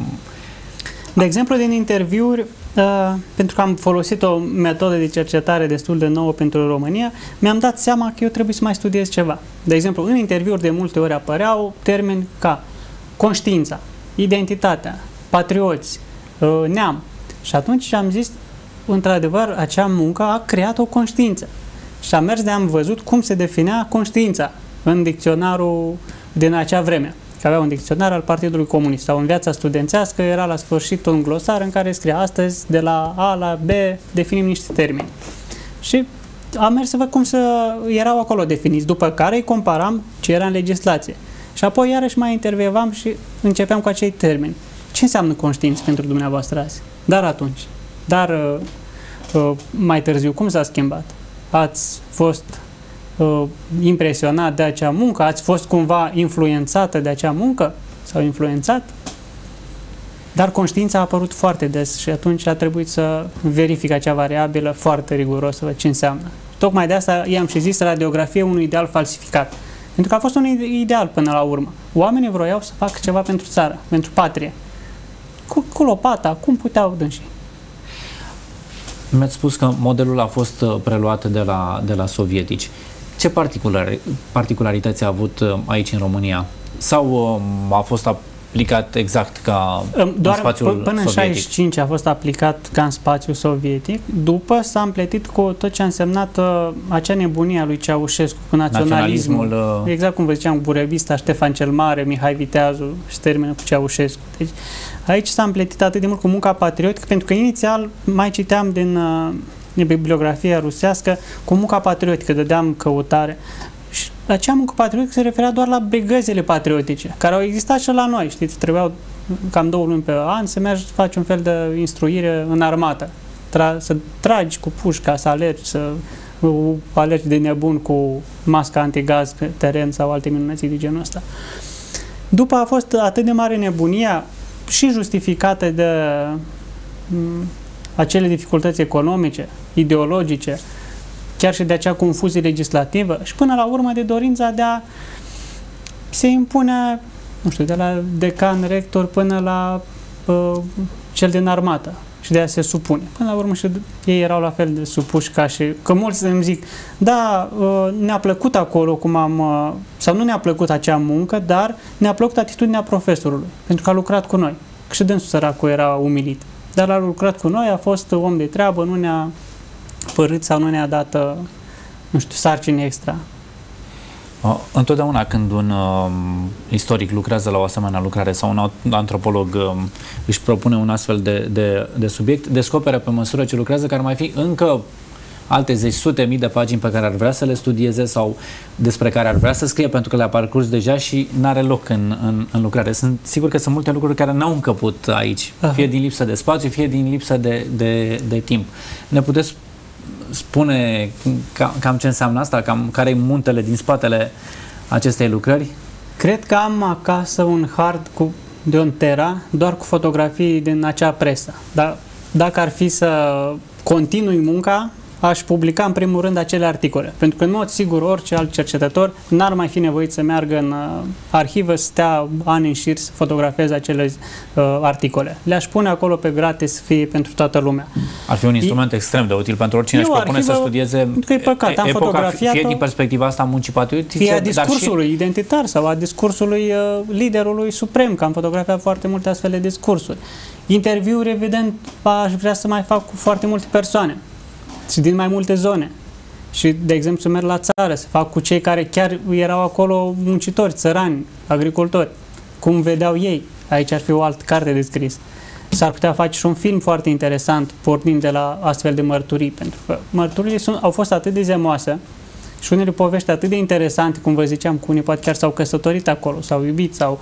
De exemplu, din interviuri, pentru că am folosit o metodă de cercetare destul de nouă pentru România, mi-am dat seama că eu trebuie să mai studiez ceva. De exemplu, în interviuri de multe ori apăreau termeni ca conștiința, identitatea, patrioți, neam. Și atunci am zis, într-adevăr, acea muncă a creat o conștiință. Și am mers am văzut cum se definea conștiința în dicționarul din acea vreme. Că avea un dicționar al Partidului Comunist sau în viața studențească era la sfârșit un glosar în care scria astăzi de la A la B definim niște termeni. Și am mers să văd cum erau acolo definiți, după care îi comparam ce era în legislație. Și apoi iarăși mai intervievam și începeam cu acei termeni. Ce înseamnă conștiință pentru dumneavoastră azi? Dar atunci. Dar mai târziu, cum s-a schimbat? Ați fost impresionat de acea muncă? Ați fost cumva influențată de acea muncă? Sau influențat? Dar conștiința a apărut foarte des și atunci a trebuit să verific acea variabilă foarte riguros să văd ce înseamnă. Tocmai de asta i-am și zis radiografie un ideal falsificat. Pentru că a fost un ideal până la urmă. Oamenii vroiau să facă ceva pentru țară, pentru patrie. Cu lopata, cum puteau dânsii. Mi-ați spus că modelul a fost preluat de la sovietici. Ce particularități a avut aici în România? Sau a fost aplicat exact ca doar în spațiul până în sovietic? 65 a fost aplicat ca în spațiul sovietic. După s-a împletit cu tot ce a însemnat acea nebunie a lui Ceaușescu cu naționalismul. Exact cum vă ziceam, Burebista, Ștefan cel Mare, Mihai Viteazu și termină cu Ceaușescu. Deci aici s-a împletit atât de mult cu munca patriotică, pentru că inițial mai citeam din bibliografia rusească cu munca patriotică, dădeam căutare. Și acea muncă patriotică se referea doar la brigăzile patriotice, care au existat și la noi, știți, trebuiau cam 2 luni pe an să mergi să faci un fel de instruire în armată, să tragi cu pușca, să alergi de nebun cu masca antigaz pe teren sau alte minunății de genul ăsta. După a fost atât de mare nebunia și justificată de acele dificultăți economice, ideologice, chiar și de acea confuzie legislativă și până la urmă de dorința de a se impune, nu știu, de la decan, rector până la cel din armată și de a se supune. Până la urmă și ei erau la fel de supuși ca și... Că mulți îmi zic, da, ne-a plăcut acolo cum sau nu ne-a plăcut acea muncă, dar ne-a plăcut atitudinea profesorului, pentru că a lucrat cu noi. Că și dânsul săracul era umilit. Dar a lucrat cu noi, a fost om de treabă, nu ne-a părât sau nu ne-a dat, nu știu, sarcini extra. Întotdeauna când un istoric lucrează la o asemenea lucrare sau un antropolog își propune un astfel de subiect, descoperă pe măsură ce lucrează că ar mai fi încă alte zeci, sute mii de pagini pe care ar vrea să le studieze sau despre care ar vrea să scrie pentru că le-a parcurs deja și n-are loc în lucrare. Sunt sigur că sunt multe lucruri care n-au încăput aici, fie din lipsă de spațiu, fie din lipsă de timp. Ne puteți spune cam ce înseamnă asta? Care e muntele din spatele acestei lucrări? Cred că am acasă un hard de 1 tera, doar cu fotografii din acea presă. Dar dacă ar fi să continui munca, aș publica în primul rând acele articole. Pentru că, în mod sigur, orice alt cercetător n-ar mai fi nevoit să meargă în arhivă, să stea ani în șir să fotografeze acele articole. Le-aș pune acolo pe gratis să fie pentru toată lumea. Ar fi un instrument extrem de util pentru oricine își propune să studieze că e păcat, am fotografiat-o, fie din perspectiva asta a muncii patriotice, fie a discursului identitar sau a discursului liderului suprem, că am fotografiat foarte multe astfel de discursuri. Interviuri, evident, aș vrea să mai fac cu foarte multe persoane și din mai multe zone. Și, de exemplu, să merg la țară, să fac cu cei care chiar erau acolo muncitori, țărani, agricultori. Cum vedeau ei? Aici ar fi o altă carte de scris. S-ar putea face și un film foarte interesant, pornind de la astfel de mărturii, pentru că mărturile au fost atât de zemoase și unele povești atât de interesante, cum vă ziceam, cu unii poate chiar s-au căsătorit acolo, s-au iubit, sau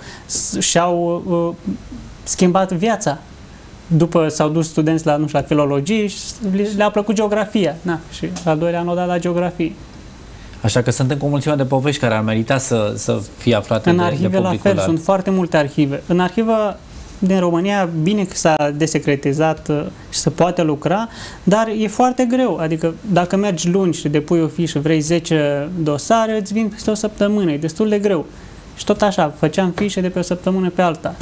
și-au schimbat viața. După s-au dus studenți la, nu știu, la filologie și le-a plăcut geografia. Na, și al doilea an o dat la geografie. Așa că sunt încă o mulțime de povești care ar merita să fie aflate în de arhive la fel, sunt foarte multe arhive. În arhivă din România, bine că s-a desecretizat și se poate lucra, dar e foarte greu. Adică dacă mergi luni și depui o fișă, vrei 10 dosare, îți vin peste o săptămână, e destul de greu. Și tot așa, făceam fișe de pe o săptămână pe alta.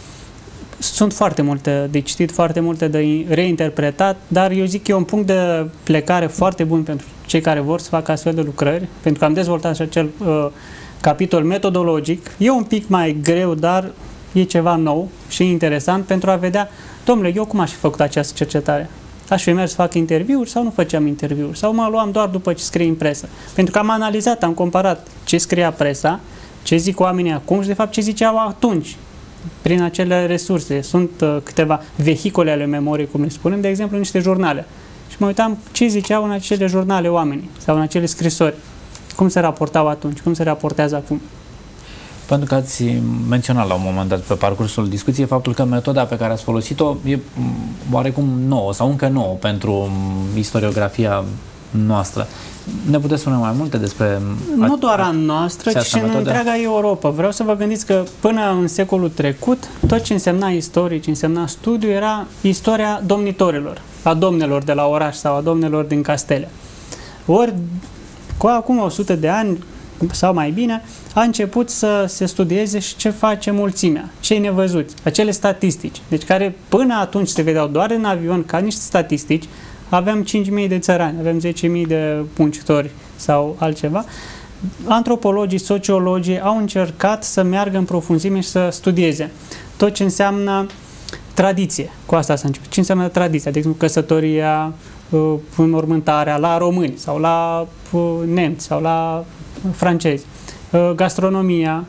Sunt foarte multe de citit, foarte multe de reinterpretat, dar eu zic că e un punct de plecare foarte bun pentru cei care vor să facă astfel de lucrări, pentru că am dezvoltat și acel capitol metodologic. E un pic mai greu, dar e ceva nou și interesant pentru a vedea, domnule, eu cum aș fi făcut această cercetare? Aș fi mers să fac interviuri sau nu făceam interviuri? Sau mă luam doar după ce scrie în presă? Pentru că am analizat, am comparat ce scria presa, ce zic oamenii acum și de fapt ce ziceau atunci. Prin acele resurse. Sunt câteva vehicole ale memoriei, cum le spunem, de exemplu, niște jurnale. Și mă uitam ce ziceau în acele jurnale oamenii sau în acele scrisori. Cum se raportau atunci, cum se raportează acum. Pentru că ați menționat la un moment dat pe parcursul discuției faptul că metoda pe care ați folosit-o e oarecum nouă sau încă nouă pentru istoriografia noastră. Ne puteți spune mai multe despre... Nu doar a noastră, ci și în întreaga Europa. Vreau să vă gândiți că până în secolul trecut, tot ce însemna istorie, ce însemna studiu, era istoria domnitorilor, a domnilor de la oraș sau a domnilor din castele. Ori, cu acum 100 de ani, sau mai bine, a început să se studieze și ce face mulțimea, cei nevăzuți, acele statistici, deci care până atunci se vedeau doar în avion ca niște statistici. Aveam 5.000 de țărani, avem 10.000 de muncitori sau altceva. Antropologii, sociologii au încercat să meargă în profunzime și să studieze tot ce înseamnă tradiție. Cu asta s-a început. Ce înseamnă tradiția? De exemplu, căsătoria, înmormântarea la români sau la nemți sau la francezi. Gastronomia,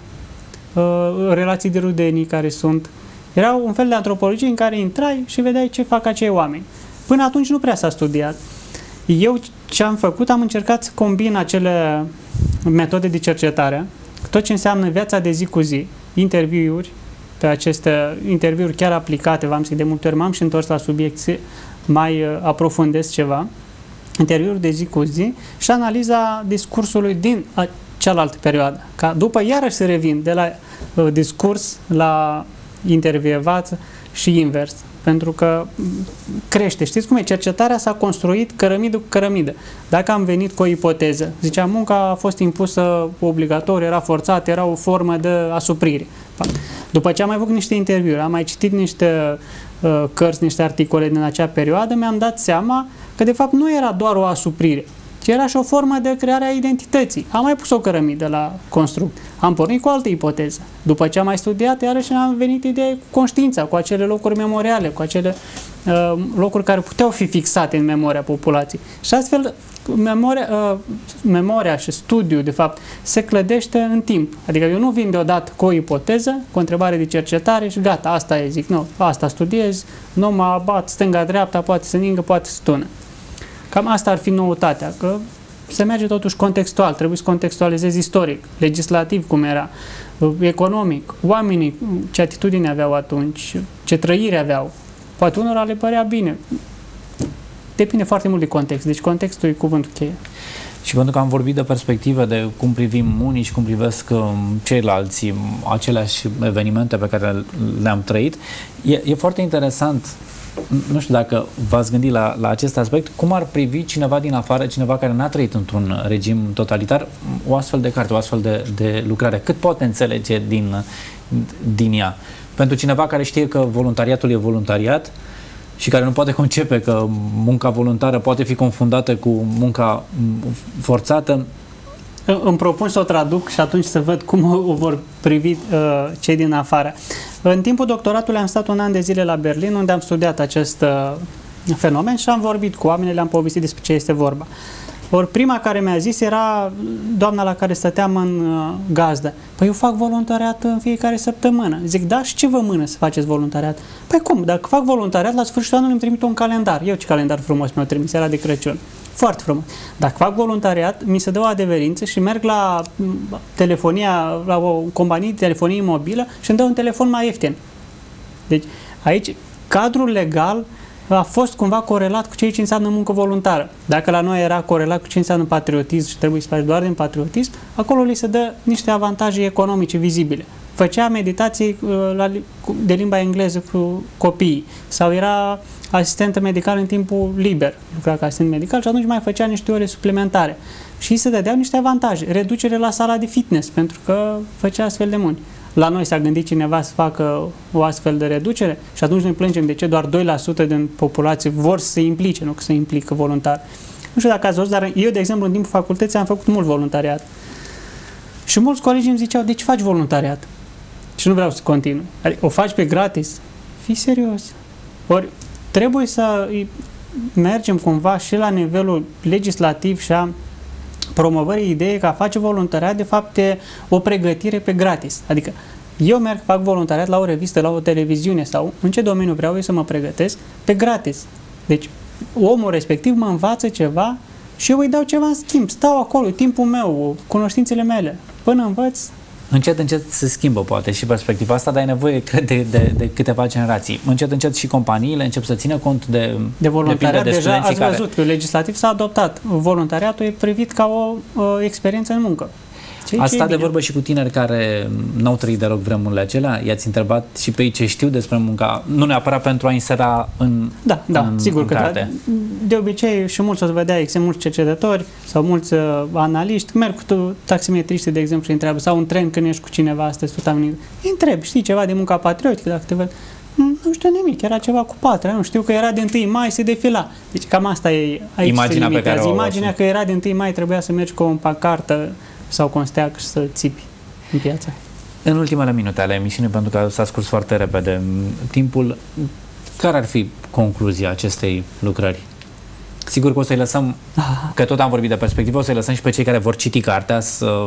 relații de rudenii care sunt. Era un fel de antropologie în care intrai și vedeai ce fac acei oameni. Până atunci nu prea s-a studiat. Eu ce am făcut, am încercat să combin acele metode de cercetare, tot ce înseamnă viața de zi cu zi, interviuri, pe aceste interviuri chiar aplicate, v-am zis de multe ori, m-am și întors la subiect să mai aprofundez ceva, interviuri de zi cu zi și analiza discursului din cealaltă perioadă. Ca după iarăși să revin de la discurs la intervievat și invers. Pentru că crește. Știți cum e? Cercetarea s-a construit cărămidă cu cărămidă. Dacă am venit cu o ipoteză, ziceam, munca a fost impusă obligatoriu, era forțată, era o formă de asuprire. După ce am mai făcut niște interviuri, am mai citit niște cărți, niște articole din acea perioadă, mi-am dat seama că de fapt nu era doar o asuprire, ci era și o formă de creare a identității. Am mai pus o cărămidă la construct. Am pornit cu o altă ipoteză. După ce am mai studiat, iarăși am venit ideea cu conștiința, cu acele locuri memoriale, cu acele locuri care puteau fi fixate în memoria populației. Și astfel, memoria și studiul, de fapt, se clădește în timp. Adică eu nu vin deodată cu o ipoteză, cu o întrebare de cercetare și gata, asta e, zic, nu, asta studiez, nu mă abat stânga-dreapta, poate să ningă, poate să tună. Cam asta ar fi noutatea, că se merge totuși contextual, trebuie să contextualizezi istoric, legislativ cum era, economic, oamenii ce atitudine aveau atunci, ce trăire aveau. Poate unora le părea bine. Depinde foarte mult de context, deci contextul e cuvântul cheie. Și pentru că am vorbit de perspective de cum privim unii și cum privesc ceilalți aceleași evenimente pe care le-am trăit, e foarte interesant Nu știu dacă v-ați gândit la acest aspect, cum ar privi cineva din afară, cineva care n-a trăit într-un regim totalitar, o astfel de carte, o astfel de lucrare? Cât poate înțelege din ea? Pentru cineva care știe că voluntariatul e voluntariat și care nu poate concepe că munca voluntară poate fi confundată cu munca forțată. Îmi propun să o traduc și atunci să văd cum o vor privi cei din afară. În timpul doctoratului am stat un an de zile la Berlin, unde am studiat acest fenomen și am vorbit cu oamenii, le-am povestit despre ce este vorba. Ori prima care mi-a zis era doamna la care stăteam în gazdă. Păi eu fac voluntariat în fiecare săptămână. Zic, da, și ce vă mână să faceți voluntariat? Păi cum, dacă fac voluntariat, la sfârșitul anului îmi trimit un calendar. Eu ce calendar frumos mi-au trimis, era de Crăciun. Foarte frumos. Dacă fac voluntariat, mi se dă o adeverință și merg la telefonia, la o companie de telefonie mobilă și îmi dă un telefon mai ieftin. Deci, aici, cadrul legal a fost cumva corelat cu ce înseamnă muncă voluntară. Dacă la noi era corelat cu ce înseamnă patriotism și trebuie să faci doar din patriotism, acolo li se dă niște avantaje economice vizibile. Făcea meditații de limba engleză cu copiii sau era asistentă medicală în timpul liber, lucra ca asistent medical și atunci mai făcea niște ore suplimentare. Și îi se dădeau niște avantaje. Reducere la sala de fitness, pentru că făcea astfel de munci. La noi s-a gândit cineva să facă o astfel de reducere și atunci noi plângem de ce doar 2% din populație vor să se implice, nu că se implică voluntar. Nu știu dacă ați văzut, dar eu, de exemplu, în timpul facultății am făcut mult voluntariat. Și mulți colegi îmi ziceau, de ce faci voluntariat? Și nu vreau să continui. Adică o faci pe gratis? Fii serios. Ori trebuie să mergem cumva și la nivelul legislativ și a promovării ideii că a face voluntariat, de fapt, e o pregătire pe gratis. Adică eu merg, fac voluntariat la o revistă, la o televiziune sau în ce domeniu vreau eu să mă pregătesc, pe gratis. Deci omul respectiv mă învață ceva și eu îi dau ceva în schimb. Stau acolo, timpul meu, cunoștințele mele. Până învăț. Încet, încet se schimbă poate și perspectiva asta, dar e nevoie, cred, de câteva generații. Încet, încet și companiile încep să țină cont de voluntariat. Deja ați care... văzut că legislativ s-a adoptat. Voluntariatul e privit ca o experiență în muncă. Asta de vorbă și cu tineri care n-au trăit deloc vremurile acelea? I-ați întrebat și pe ei ce știu despre munca, nu neapărat pentru a insera în sigur în că carte. De obicei și mulți o să vedea, exemplu, mulți cercetători sau mulți analiști, merg cu taximetriști, de exemplu, și întreabă, sau un tren când ești cu cineva astăzi, tot îi întreb, știi ceva de munca patriotică, dacă te văd, nu știu nimic, era ceva cu patria, nu știu că era de 1 mai, se defila. Deci cam asta e aici. Imaginea pe care imaginea că era de 1 mai, trebuia să mergi cu o pancartă sau cu un steag și să țipi în piață. În ultimele minute ale emisiunii, pentru că s-a scurs foarte repede timpul, care ar fi concluzia acestei lucrări? Sigur că o să-i lăsăm, că tot am vorbit de perspectivă, o să-i lăsăm și pe cei care vor citi cartea să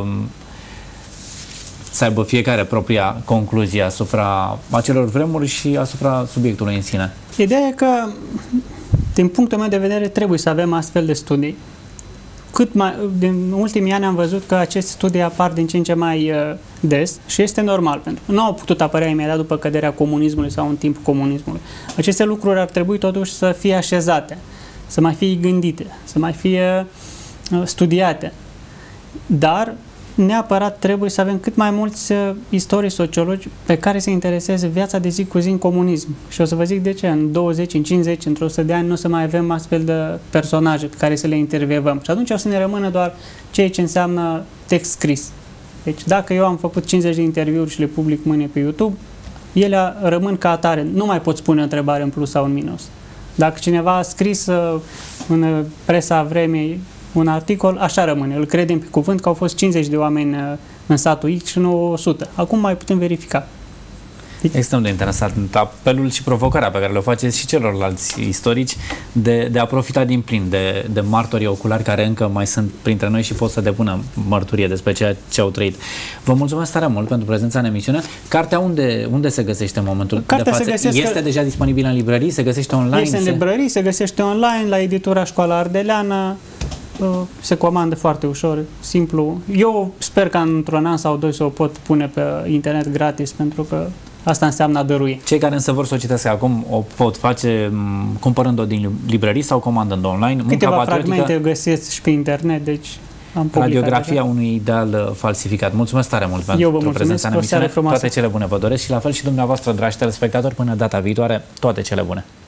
aibă fiecare propria concluzie asupra acelor vremuri și asupra subiectului în sine. Ideea e că, din punctul meu de vedere, trebuie să avem astfel de studii. Din ultimii ani am văzut că aceste studii apar din ce în ce mai des și este normal, pentru că nu au putut apărea imediat după căderea comunismului sau în timpul comunismului. Aceste lucruri ar trebui totuși să fie așezate, să mai fie gândite, să mai fie studiate. Dar neapărat trebuie să avem cât mai mulți istorii sociologi pe care să intereseze viața de zi cu zi în comunism. Și o să vă zic de ce. În 20, în 50, într-o 100 de ani nu o să mai avem astfel de personaje pe care să le intervievăm. Și atunci o să ne rămână doar ceea ce înseamnă text scris. Deci dacă eu am făcut 50 de interviuri și le public mâine pe YouTube, ele rămân ca atare. Nu mai pot spune o întrebare în plus sau în minus. Dacă cineva a scris în presa vremii un articol, așa rămâne. Îl credem pe cuvânt că au fost 50 de oameni în satul X și nu 100. Acum mai putem verifica. Extrem de interesant apelul și provocarea pe care le faceți și celorlalți istorici de a profita din plin de martorii oculari care încă mai sunt printre noi și pot să depună mărturie despre ceea ce au trăit. Vă mulțumesc tare mult pentru prezența în emisiune. Cartea unde se găsește în momentul de față? Este deja disponibilă în librării? Se găsește online? Este în librării, se găsește online, la editura Școala Ardeleană. Se comandă foarte ușor, simplu. Eu sper că într-un an sau 2 să o pot pune pe internet gratis, pentru că asta înseamnă a dărui. Cei care însă vor să o citească acum o pot face cumpărând-o din librării sau comandând-o online. Câteva fragmente găsiți și pe internet, deci am Radiografia unui ideal falsificat. Mulțumesc tare mult pentru prezența în emisiune. Toate cele bune vă doresc și la fel și dumneavoastră, dragi telespectatori, până data viitoare, toate cele bune.